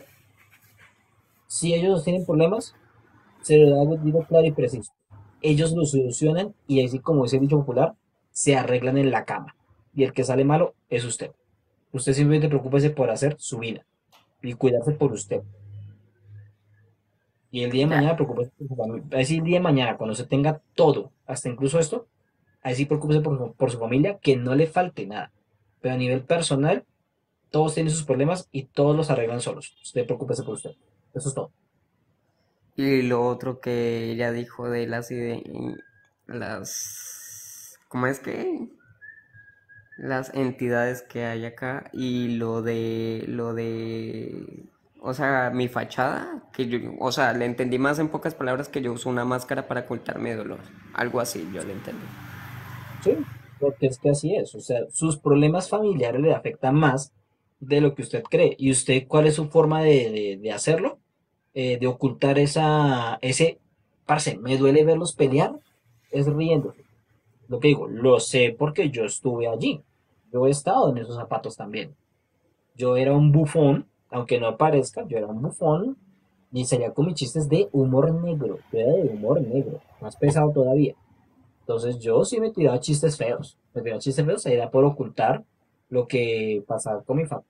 Si ellos no tienen problemas, se lo da digo claro y preciso. Ellos lo solucionan y así como dice el dicho popular, se arreglan en la cama. Y el que sale malo es usted. Usted simplemente preocúpese por hacer su vida y cuidarse por usted. Y el día de Ya. mañana preocúpese por su familia. Así el día de mañana, cuando se tenga todo, hasta incluso esto, ahí sí preocúpese por, su- por su familia, que no le falte nada. Pero a nivel personal, todos tienen sus problemas y todos los arreglan solos. Usted preocúpese por usted. Eso es todo. Y lo otro que ella dijo de las ide- las ¿cómo es que? Las entidades que hay acá y lo de lo de o sea, mi fachada, que yo, o sea, le entendí más en pocas palabras que yo uso una máscara para ocultar mi dolor. Algo así, yo le entendí. Sí, porque es que así es. O sea, sus problemas familiares le afectan más de lo que usted cree. ¿Y usted cuál es su forma de, de- de hacerlo? Eh, de ocultar esa, ese, parce, me duele verlos pelear, es riéndose. Lo que digo, lo sé porque yo estuve allí. Yo he estado en esos zapatos también. Yo era un bufón, aunque no aparezca, yo era un bufón y salía con mis chistes de humor negro. Yo era de humor negro, más pesado todavía. Entonces yo sí me tiraba chistes feos. Me tiraba chistes feos, era por ocultar lo que pasaba con mi familia.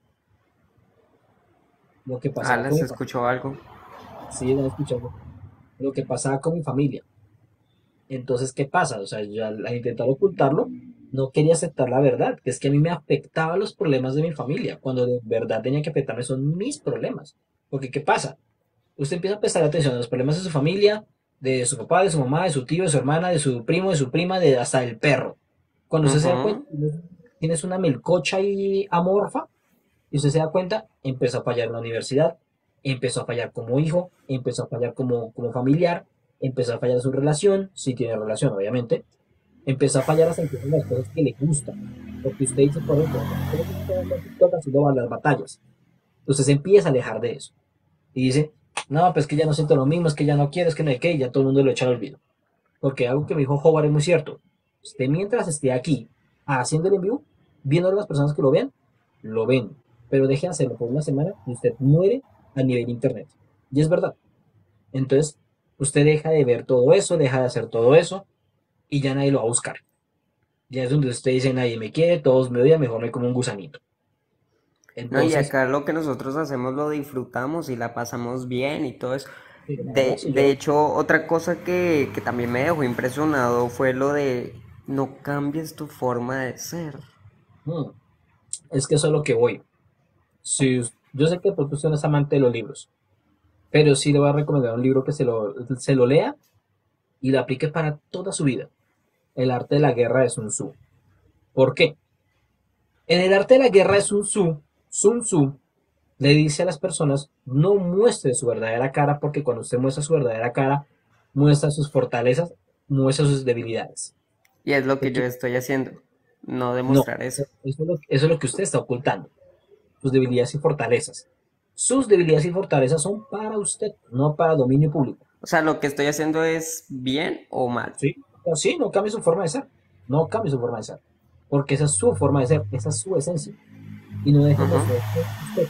Lo que pasaba Ala, con mi se familia. escuchó algo. Sí, no escuchando. Lo que pasaba con mi familia. Entonces, ¿qué pasa? O sea, yo al, al intentar ocultarlo, no quería aceptar la verdad, que es que a mí me afectaban los problemas de mi familia, cuando de verdad tenía que afectarme son mis problemas. Porque, ¿qué pasa? Usted empieza a prestar atención a los problemas de su familia, de su papá, de su mamá, de su tío, de su hermana, de su primo, de su prima, de hasta del perro. Cuando usted se da cuenta, Ujú. tienes tienes una melcocha y amorfa, y usted se da cuenta, empezó a fallar en la universidad, empezó a fallar como hijo, empezó a fallar como, como familiar, empezó a fallar su relación, si tiene relación, obviamente, empezó a fallar hasta incluso en las cosas que le gustan. Porque usted dice, por ejemplo, usted le gusta ver TikTok haciendo las batallas. Usted se empieza a alejar de eso. Y dice, no, pues que ya no siento lo mismo, es que ya no quiero, es que no hay que, y ya todo el mundo lo echa al olvido. Porque algo que me dijo Howard es muy cierto. Usted mientras esté aquí haciendo el envío, viendo a las personas que lo vean, lo ven. Pero deje de hacerlo por una semana y usted muere a nivel internet. Y es verdad. Entonces, usted deja de ver todo eso, deja de hacer todo eso y ya nadie lo va a buscar. Ya es donde usted dice, nadie me quiere, todos me odian, mejor me como un gusanito. No, y Entonces, acá lo que nosotros hacemos lo disfrutamos y la pasamos bien y todo eso. sí, la verdad, De, si de yo, hecho, otra cosa que, que también me dejó impresionado fue lo de no cambies tu forma de ser. mm, es que eso es lo que voy. Si, us- yo sé que de pronto usted no es amante de los libros, pero sí le voy a recomendar un libro que se lo, se lo lea y lo aplique para toda su vida. El arte de la guerra de Sun Tzu. ¿Por qué? En el arte de la guerra de Sun Tzu, Sun Tzu le dice a las personas, no muestre su verdadera cara porque cuando usted muestra su verdadera cara, muestra sus fortalezas, muestra sus debilidades. Y es lo que ¿Qué yo quiere? estoy haciendo, no No, demostrar eso. eso, eso es lo, eso es lo que usted está ocultando, sus debilidades y fortalezas. Sus debilidades y fortalezas son para usted, no para dominio público. O sea, lo que estoy haciendo es bien o mal. ¿Sí? Sí, no cambie su forma de ser. No cambie su forma de ser. Porque esa es su forma de ser, esa es su esencia. Y no deje de Ujú. mostrar usted.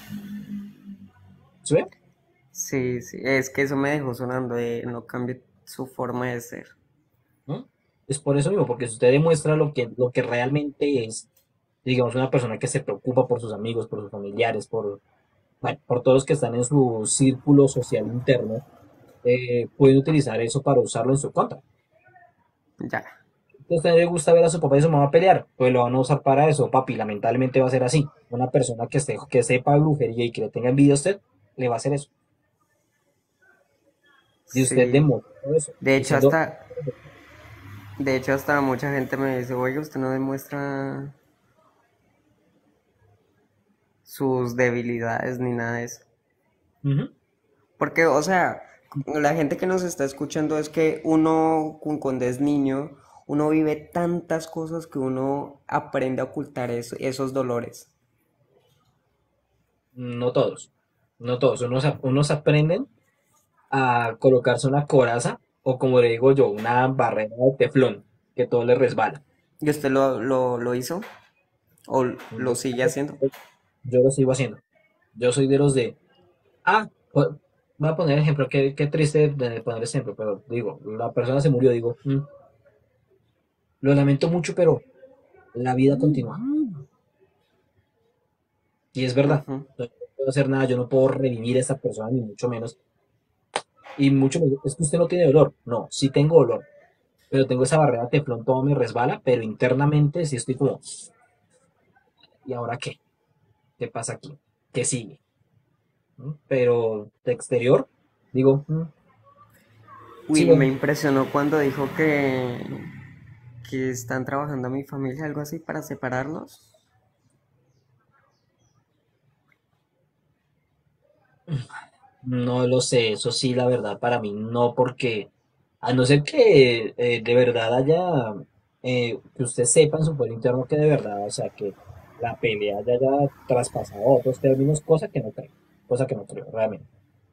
¿Sí ve? Sí, sí, es que eso me dejó sonando de no cambie su forma de ser. ¿No? Es por eso mismo, porque si usted demuestra lo que, lo que realmente es, digamos, una persona que se preocupa por sus amigos, por sus familiares, por, bueno, por todos los que están en su círculo social interno, eh, pueden utilizar eso para usarlo en su contra. Ya. Si a usted le gusta ver a su papá y su mamá pelear, pues lo van a usar para eso, papi. Lamentablemente va a ser así. Una persona que, esté, que sepa brujería y que le tenga envidia a usted, le va a hacer eso. Y usted Sí. demuestra eso, De hecho, diciendo, hasta, de hecho, hasta mucha gente me dice, oye, usted no demuestra sus debilidades ni nada de eso. "Ujú, Porque, o sea, la gente que nos está escuchando es que uno, cu- cuando es niño, uno vive tantas cosas que uno aprende a ocultar eso- esos dolores. no todos, no todos, unos, ap- unos aprenden a colocarse una coraza o como le digo yo, una barrera de teflón que todo le resbala. ¿Y usted lo, lo, lo hizo? ¿O lo Yo, sigue haciendo? yo lo sigo haciendo. Yo soy de los de, ah, pues, voy a poner ejemplo, qué, qué triste de poner ejemplo, pero digo, la persona se murió, digo, "Mm, lo lamento mucho, pero la vida continúa. Y es verdad, Ujú. yo no puedo hacer nada, yo no puedo revivir a esa persona, ni mucho menos. Y mucho menos, es que usted no tiene dolor. No, sí tengo dolor, pero tengo esa barrera de teflón, todo me resbala, pero internamente sí estoy como, ¿y ahora qué? ¿Qué pasa aquí? ¿Qué sigue? ¿no? Pero de exterior, digo, "Mm, sí, Uy, me bueno, impresionó cuando dijo que, que están trabajando a mi familia, algo así, para separarnos. no lo sé, eso sí, la verdad, para mí no, porque a no ser que eh, de verdad haya, eh, que usted sepa en su fuero interno que de verdad, o sea, que la pelea ya haya traspasado a otros términos, cosa que no creo, cosa que no creo, realmente.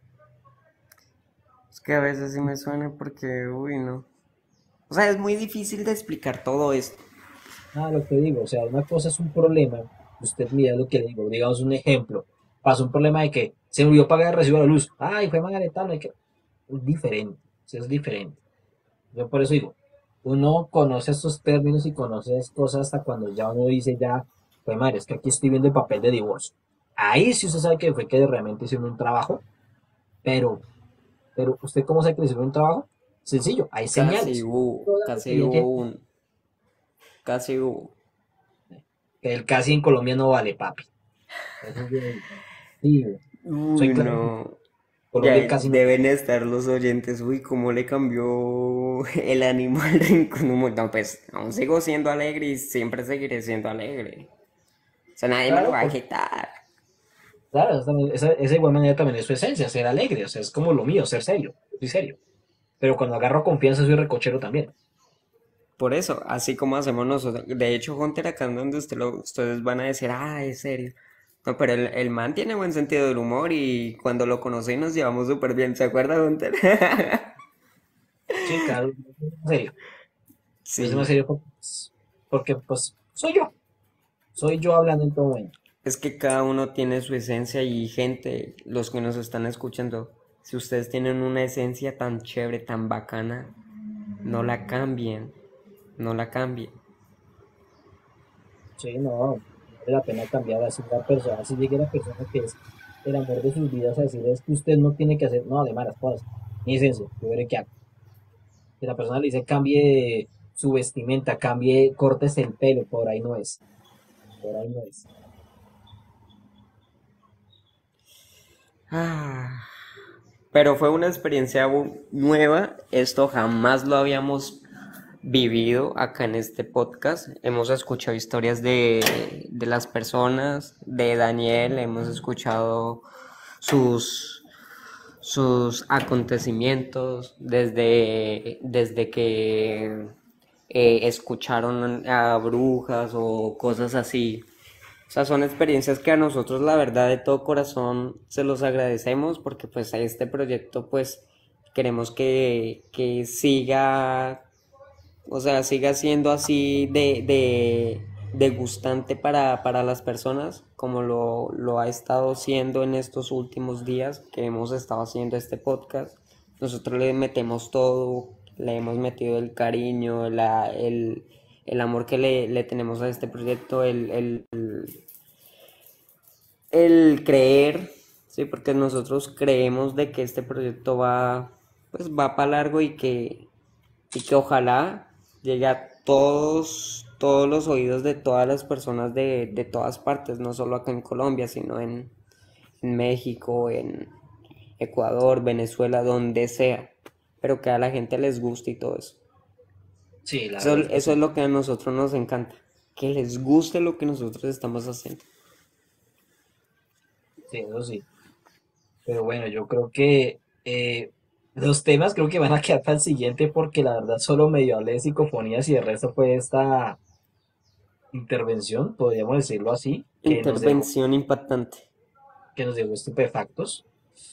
Es que a veces sí me suena porque, uy, no. O sea, es muy difícil de explicar todo esto. Nada, lo que digo, o sea, una cosa es un problema, usted mira lo que le digo, digamos un ejemplo, pasó un problema de que se me olvidó pagar el recibo de la luz, ay, fue madre tal, no hay que, es diferente, o sea, es diferente. Yo por eso digo, uno conoce estos términos y conoce esas cosas hasta cuando ya uno dice ya, pues madre, es que aquí estoy viendo el papel de divorcio. Ahí sí usted sabe que fue que realmente hicieron un trabajo, pero, pero ¿usted cómo sabe que le hicieron un trabajo? Sencillo, hay Casi señales. hubo, Todas las casi hubo evidencias. un, casi hubo. Que el casi en Colombia no vale, papi. Eso yo digo, soy Uy, claro, no. Ya Colombia el casi no. deben estar los oyentes. Uy, cómo le cambió el animal rincón. un No, pues aún sigo siendo alegre y siempre seguiré siendo alegre. O sea, nadie me lo Claro, va a pues, quitar. claro, esa, esa, esa igual manera también es su esencia, ser alegre, o sea, es como lo mío, ser serio, soy serio. Pero cuando agarro confianza soy recochero también. Por eso, así como hacemos nosotros. De hecho, Hunter, acá en donde usted lo- ustedes van a decir, ah, es serio. No, pero el, el man tiene buen sentido del humor y cuando lo conocí nos llevamos súper bien. ¿Se acuerda, Hunter? Sí, claro, en serio. Yo soy más Sí. serio porque, pues, porque, pues, soy yo. Soy yo hablando en todo momento. Es que cada uno tiene su esencia y gente, los que nos están escuchando, si ustedes tienen una esencia tan chévere, tan bacana, no la cambien, no la cambien. Sí, no, no vale la pena cambiar así la persona. Así llegue la persona que es el amor de sus vidas a decir, es que usted no tiene que hacer, no, de malas cosas. Mi esencia, yo veré qué hago. Si la persona le dice cambie su vestimenta, cambie, cortes el pelo, por ahí no es. Por ahí no es. Ah, pero fue una experiencia bu- nueva, esto jamás lo habíamos vivido acá en este podcast. Hemos escuchado historias de, de las personas, de Daniel, hemos escuchado sus, sus acontecimientos desde, desde que eh, escucharon a brujas o cosas así. O sea, son experiencias que a nosotros la verdad de todo corazón se los agradecemos porque pues a este proyecto pues queremos que, que siga, o sea, siga siendo así de, de, de gustante para, para las personas como lo, lo ha estado siendo en estos últimos días que hemos estado haciendo este podcast. Nosotros le metemos todo, le hemos metido el cariño, la, el, el amor que le, le tenemos a este proyecto, el, el, el creer, sí, porque nosotros creemos de que este proyecto va, pues va para largo y que, y que ojalá llegue a todos, todos los oídos de todas las personas de, de todas partes, no solo acá en Colombia, sino en, en México, en Ecuador, Venezuela, donde sea, pero que a la gente les guste y todo eso. Sí, la Eso, verdad es que eso es sí. lo que a nosotros nos encanta, que les guste lo que nosotros estamos haciendo. Sí, eso sí. Pero bueno, yo creo que eh, los temas creo que van a quedar para el siguiente porque la verdad solo medio hablé de psicofonías y el resto fue esta intervención, podríamos decirlo así, que nos dejó, Intervención impactante. que nos dejó estupefactos.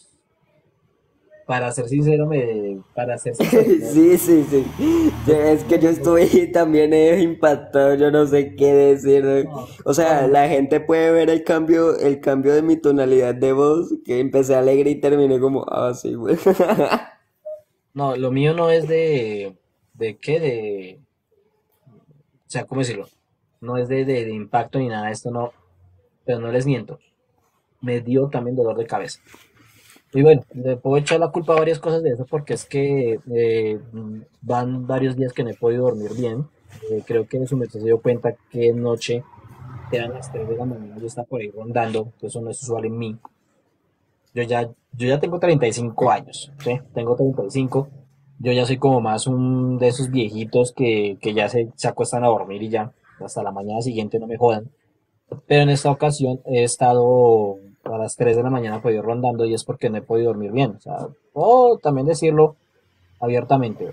Para ser sincero, me, para ser sincero, no, Sí, sí, sí. Es que yo no, estoy también eh, impactado, yo no sé qué decir. ¿No? no, O no, sea, no, no. la gente puede ver el cambio, el cambio de mi tonalidad de voz, que empecé alegre y terminé como, ah, sí, güey. No, lo mío no es de, ¿de qué? De, o sea, ¿cómo decirlo? No es de, de, de impacto ni nada de esto, no, pero no les miento. Me dio también dolor de cabeza. Y bueno, le puedo echar la culpa a varias cosas de eso porque es que eh, mm, van varios días que no he podido dormir bien. Eh, creo que su merced se dio cuenta que noche eran las tres de la mañana, yo estaba por ahí rondando, pues eso no es usual en mí. Yo ya, yo ya tengo treinta y cinco años, ¿sí? Tengo treinta y cinco. Yo ya soy como más un de esos viejitos que, que ya se, se acuestan a dormir y ya, hasta la mañana siguiente no me jodan. Pero en esta ocasión he estado a las tres de la mañana podido rondando y es porque no he podido dormir bien. O sea, o también decirlo abiertamente.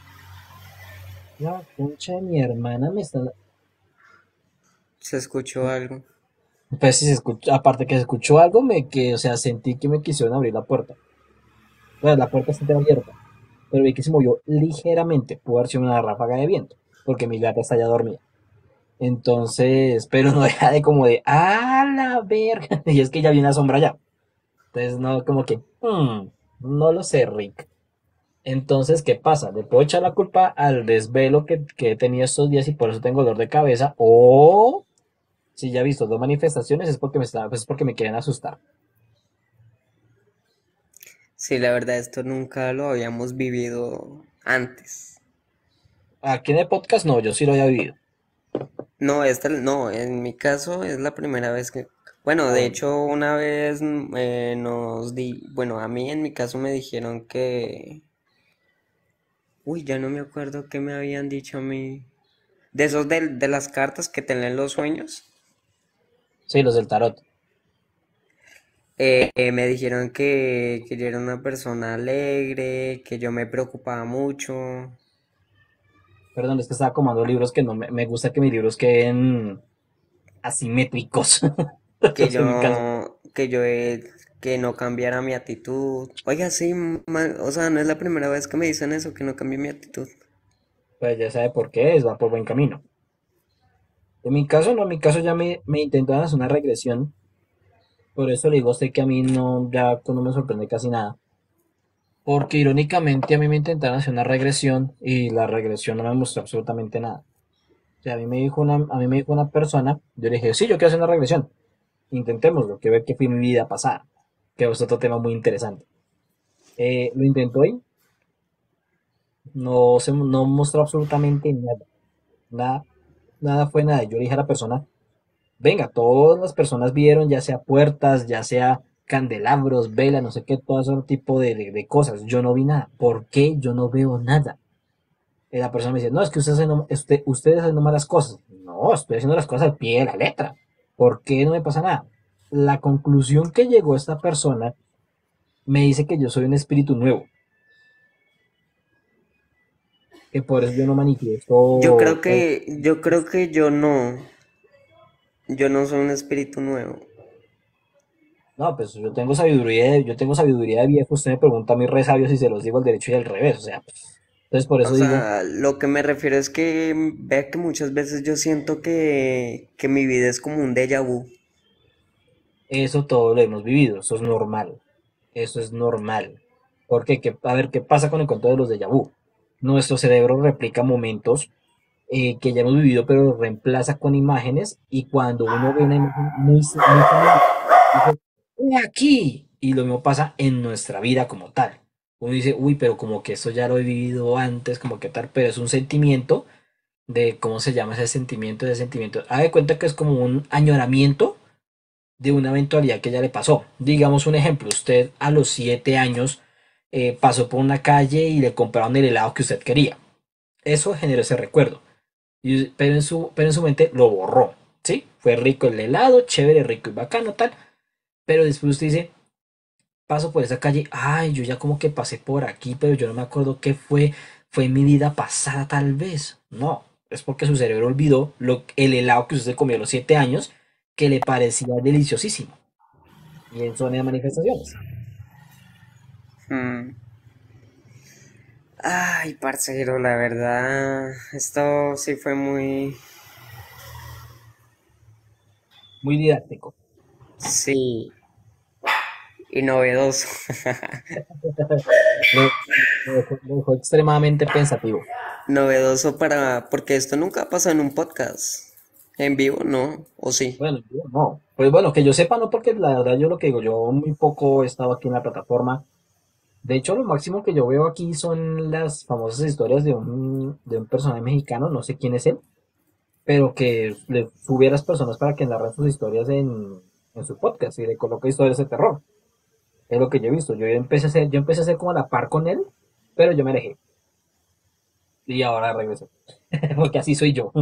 La concha de mi hermana me está... Se escuchó algo. Pues si se escuchó, aparte que se escuchó algo, me que, o sea, sentí que me quisieron abrir la puerta. Bueno, la puerta está abierta, pero vi que se movió ligeramente. Pudo haber sido una ráfaga de viento, porque mi gata está ya dormida. Entonces, pero no deja de como de, ¡ah, la verga! Y es que ya vi una sombra ya. Entonces, no, como que, hmm, no lo sé, Rick. Entonces, ¿qué pasa? Le puedo echar la culpa al desvelo que, que he tenido estos días y por eso tengo dolor de cabeza. O, si ya he visto dos manifestaciones, es porque me, está, pues es porque me quieren asustar. Sí, la verdad, esto nunca lo habíamos vivido antes. Aquí en el podcast no, yo sí lo había vivido. No, esta, no, en mi caso es la primera vez que, bueno, Ah, de bueno. hecho una vez mm, eh, nos di, bueno, a mí en mi caso me dijeron que, uy, ya no me acuerdo qué me habían dicho a mí, de esos de, de las cartas que te leen los sueños, Sí, los del tarot. eh, eh, me dijeron que, que yo era una persona alegre, que yo me preocupaba mucho, Perdón, es que estaba comando libros que no me, me gusta que mis libros queden asimétricos. que Soy muy cansón. yo, que yo, eh, que no cambiara mi actitud. Oiga, sí, ma- o sea, no es la primera vez que me dicen eso, que no cambie mi actitud. Pues ya sabe por qué es, va por buen camino. En mi caso, no, en mi caso ya me, me intentaron hacer una regresión. Por eso le digo a usted que a mí no, ya no me sorprende casi nada. Porque irónicamente a mí me intentaron hacer una regresión y la regresión no me mostró absolutamente nada. O sea, a mí me dijo una, a mí me dijo una persona, yo le dije, sí, yo quiero hacer una regresión. Intentémoslo, que ver qué fue mi vida pasada. Que es otro tema muy interesante. Eh, lo intentó y no se no mostró absolutamente nada. Nada, nada fue nada. Yo le dije a la persona, venga, todas las personas vieron, ya sea puertas, ya sea candelabros, velas, no sé qué, todo ese tipo de, de- de cosas. Yo no vi nada. ¿Por qué yo no veo nada? Y la persona me dice, no, es que usted, hace no- usted, usted haciendo malas cosas. No, estoy haciendo las cosas al pie de la letra. ¿Por qué no me pasa nada? La conclusión que llegó esta persona me dice que yo soy un espíritu nuevo, que por eso yo no Yo creo manifiesto. eh, que, yo creo que yo no, yo no soy un espíritu nuevo. No, pues yo tengo sabiduría de, yo tengo sabiduría de viejo. Usted me pregunta a mí re sabio si se los digo al derecho y al revés. O sea, entonces por O eso digo, sea, lo que me refiero es que mm, vea que muchas veces yo siento que, que mi vida es como un déjà vu. eso todo lo hemos vivido. Eso es normal. Eso es normal. Porque, ¿qué- a ver, ¿qué pasa con el cuento de los déjà vu? Nuestro cerebro replica momentos eh, que ya hemos vivido, pero los reemplaza con imágenes. Y cuando uno ve una imagen muy, se- muy familiar, dice, "He aquí". Y lo mismo pasa en nuestra vida como tal. Uno dice, uy, pero como que esto ya lo he vivido antes, como que tal, pero es un sentimiento de, ¿cómo se llama ese sentimiento? Ese sentimiento. Haga de cuenta que es como un añoramiento de una eventualidad que ya le pasó. Digamos un ejemplo, usted a los siete años eh, pasó por una calle y le compraron el helado que usted quería. Eso generó ese recuerdo, y- pero, en su, pero en su mente lo borró. ¿Sí? Fue rico el helado, chévere, rico y bacano, tal. Pero después usted dice, paso por esa calle, ay, yo ya como que pasé por aquí, pero yo no me acuerdo qué fue, fue en mi vida pasada tal vez. No, es porque su cerebro olvidó lo, el helado que usted comió a los siete años, que le parecía deliciosísimo. Y en son las manifestaciones. Mm. Ay, parcero, la verdad, esto sí fue muy, Muy didáctico. sí, y novedoso. Lo, lo dejó, lo dejó extremadamente pensativo. Novedoso para, porque esto nunca ha pasado en un podcast. En vivo, ¿no? ¿O sí? Bueno, yo no. Pues bueno, que yo sepa, no, porque la verdad yo lo que digo, yo muy poco he estado aquí en la plataforma. De hecho, lo máximo que yo veo aquí son las famosas historias de un, de un personaje mexicano, no sé quién es él, pero que le sube a las personas para que narren sus historias en, en su podcast y le coloca historias de terror. Es lo que yo he visto. Yo empecé a hacer, yo empecé a hacer como a la par con él, pero yo me alejé. Y ahora regreso. Porque así soy yo.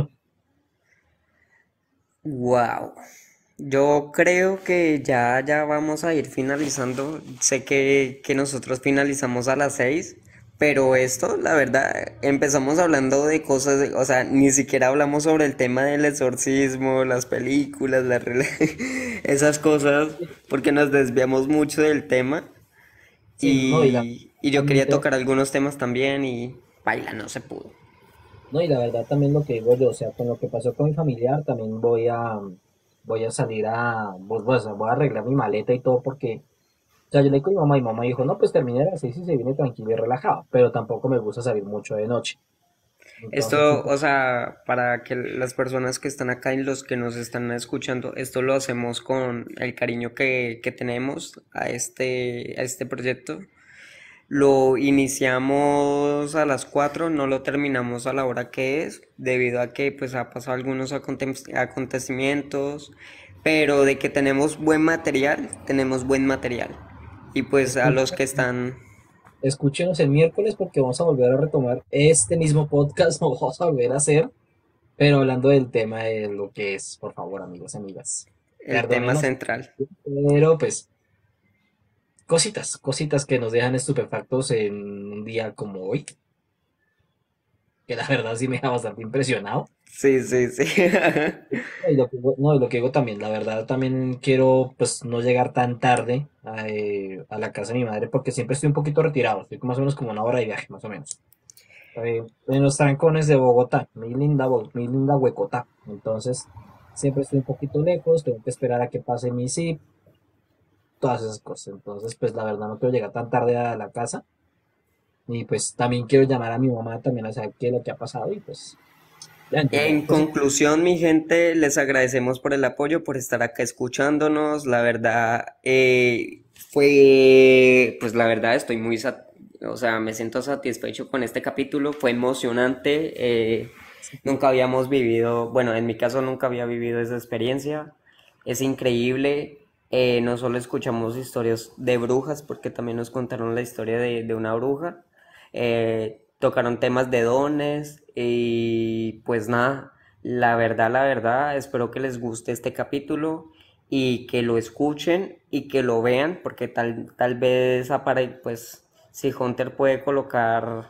Wow. Yo creo que ya, ya vamos a ir finalizando. Sé que, que nosotros finalizamos a las seis, pero esto, la verdad, empezamos hablando de cosas, de- o sea, ni siquiera hablamos sobre el tema del exorcismo, las películas, las rela- esas cosas, porque nos desviamos mucho del tema Sí, no, y la, y, y yo también quería te- tocar algunos temas también y baila, no se pudo. no, y la verdad también lo que digo yo, o sea, con lo que pasó con mi familiar, también voy a, voy a salir a, pues, pues, voy a arreglar mi maleta y todo porque, o sea, yo le digo a mi mamá y mamá dijo, no, pues termine a las seis y se viene tranquilo y relajado, pero tampoco me gusta salir mucho de noche. Entonces, Esto, tipo, o sea, para que las personas que están acá y los que nos están escuchando, esto lo hacemos con el cariño que, que tenemos a este, a este proyecto. Lo iniciamos a las cuatro, no lo terminamos a la hora que es, debido a que pues ha pasado algunos aconte- acontecimientos, pero de que tenemos buen material, tenemos buen material. Y pues a los escuchen, que están. escúchenos el miércoles porque vamos a volver a retomar este mismo podcast, lo vamos a volver a hacer, pero hablando del tema de lo que es, por favor, amigos, amigas, El tema perdónenos, central. pero pues cositas, cositas que nos dejan estupefactos en un día como hoy, que la verdad sí me deja bastante impresionado. Sí, sí, sí. No, y lo que digo, no, y lo que digo también, la verdad también quiero pues no llegar tan tarde a, eh, a la casa de mi madre porque siempre estoy un poquito retirado, estoy más o menos como una hora de viaje, más o menos. Eh, en los trancones de Bogotá, mi linda, Bo- mi linda Huecotá. Entonces, siempre estoy un poquito lejos, tengo que esperar a que pase mi zip, todas esas cosas. Entonces, pues la verdad no quiero llegar tan tarde a la casa. Y pues también quiero llamar a mi mamá también a saber qué es lo que ha pasado y pues ya entienden. En Pues sí, conclusión, mi gente, les agradecemos por el apoyo, por estar acá escuchándonos. La verdad, eh, fue, pues la verdad, estoy muy, sat- o sea, me siento satisfecho con este capítulo. Fue emocionante. eh, nunca habíamos vivido, bueno, en mi caso nunca había vivido esa experiencia. Es increíble. eh, no solo escuchamos historias de brujas, porque también nos contaron la historia de, de una bruja. eh, tocaron temas de dones y pues nada, la verdad, la verdad, espero que les guste este capítulo y que lo escuchen y que lo vean porque tal, tal vez apare, pues si Hunter puede colocar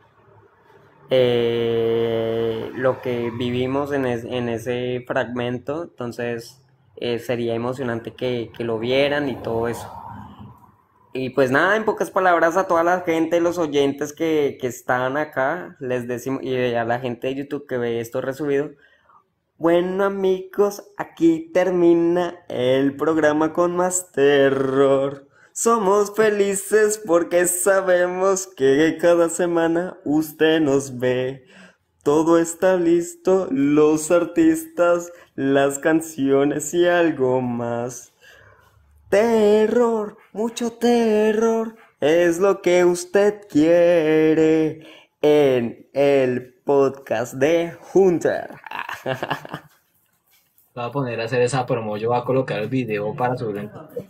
eh, lo que vivimos en, es- en ese fragmento, entonces eh, sería emocionante que, que lo vieran y todo eso. Y pues nada, en pocas palabras a toda la gente, los oyentes que, que están acá, les decimos, y a la gente de YouTube que ve esto resubido, bueno amigos, aquí termina el programa con más terror. Somos felices porque sabemos que cada semana usted nos ve. Todo está listo, los artistas, las canciones y algo más. Terror, mucho terror, es lo que usted quiere en el podcast de Hunter. voy a poner a hacer esa promo, yo voy a colocar el video para subirlo en TikTok.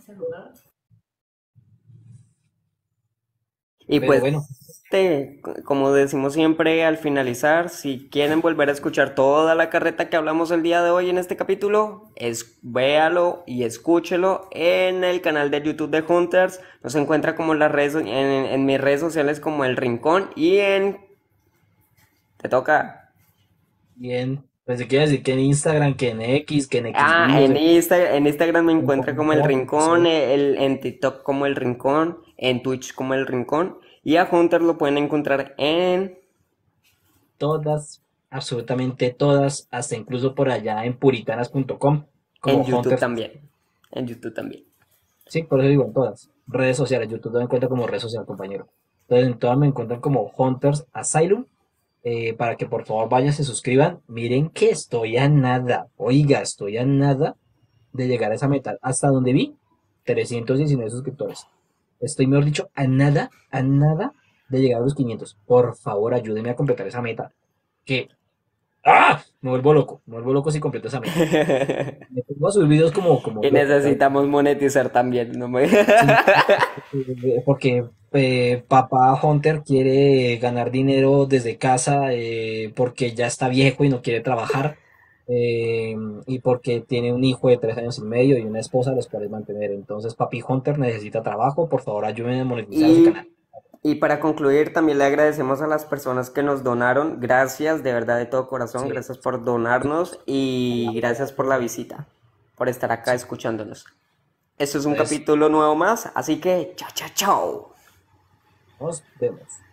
Y Pero pues, bueno, te, como decimos siempre al finalizar, si quieren volver a escuchar toda la carreta que hablamos el día de hoy en este capítulo, es, véalo y escúchelo en el canal de YouTube de Hunters. Nos encuentra como en las redes, en, en mis redes sociales como El Rincón y en... Te toca. bien, pues si quieres decir que en Instagram, que en X, que en Ah, Xvideos, en en, Insta, en Instagram me en encuentra como El Pornhub, no Rincón, sé, el, en TikTok como El Rincón, en Twitch como El Rincón y a Hunter lo pueden encontrar en... todas, absolutamente todas, hasta incluso por allá en puritanas punto com, como En YouTube Hunters. también. En YouTube también. Sí, por eso digo en todas. Redes sociales, YouTube me encuentra como red social, compañero. Entonces en todas me encuentran como Hunters Asylum. Eh, para que por favor vayan, se suscriban. Miren que estoy a nada. Oiga, estoy a nada de llegar a esa meta. Hasta donde vi, trescientos diecinueve suscriptores. Estoy, mejor dicho, a nada, a nada de llegar a los quinientos. Por favor, ayúdenme a completar esa meta. Que ¡Ah! Me vuelvo loco, me vuelvo loco si completo esa meta. Me pongo a subir videos como, como Y loco, ¿sabes? necesitamos monetizar también. No me... Sí, eh, porque eh, papá Hunter quiere ganar dinero desde casa eh, porque ya está viejo y no quiere trabajar eh, y porque tiene un hijo de tres años y medio y una esposa a los cuales mantener. Entonces, papi Hunter necesita trabajo. Por favor, ayúdenme a monetizar ese canal. Y, y para concluir, también le agradecemos a las personas que nos donaron. Gracias, de verdad, de todo corazón. Sí, Gracias por donarnos y gracias por la visita, por estar acá sí. escuchándonos. Esto es un Entonces, capítulo nuevo más, así que chao, chao, chao. nos vemos.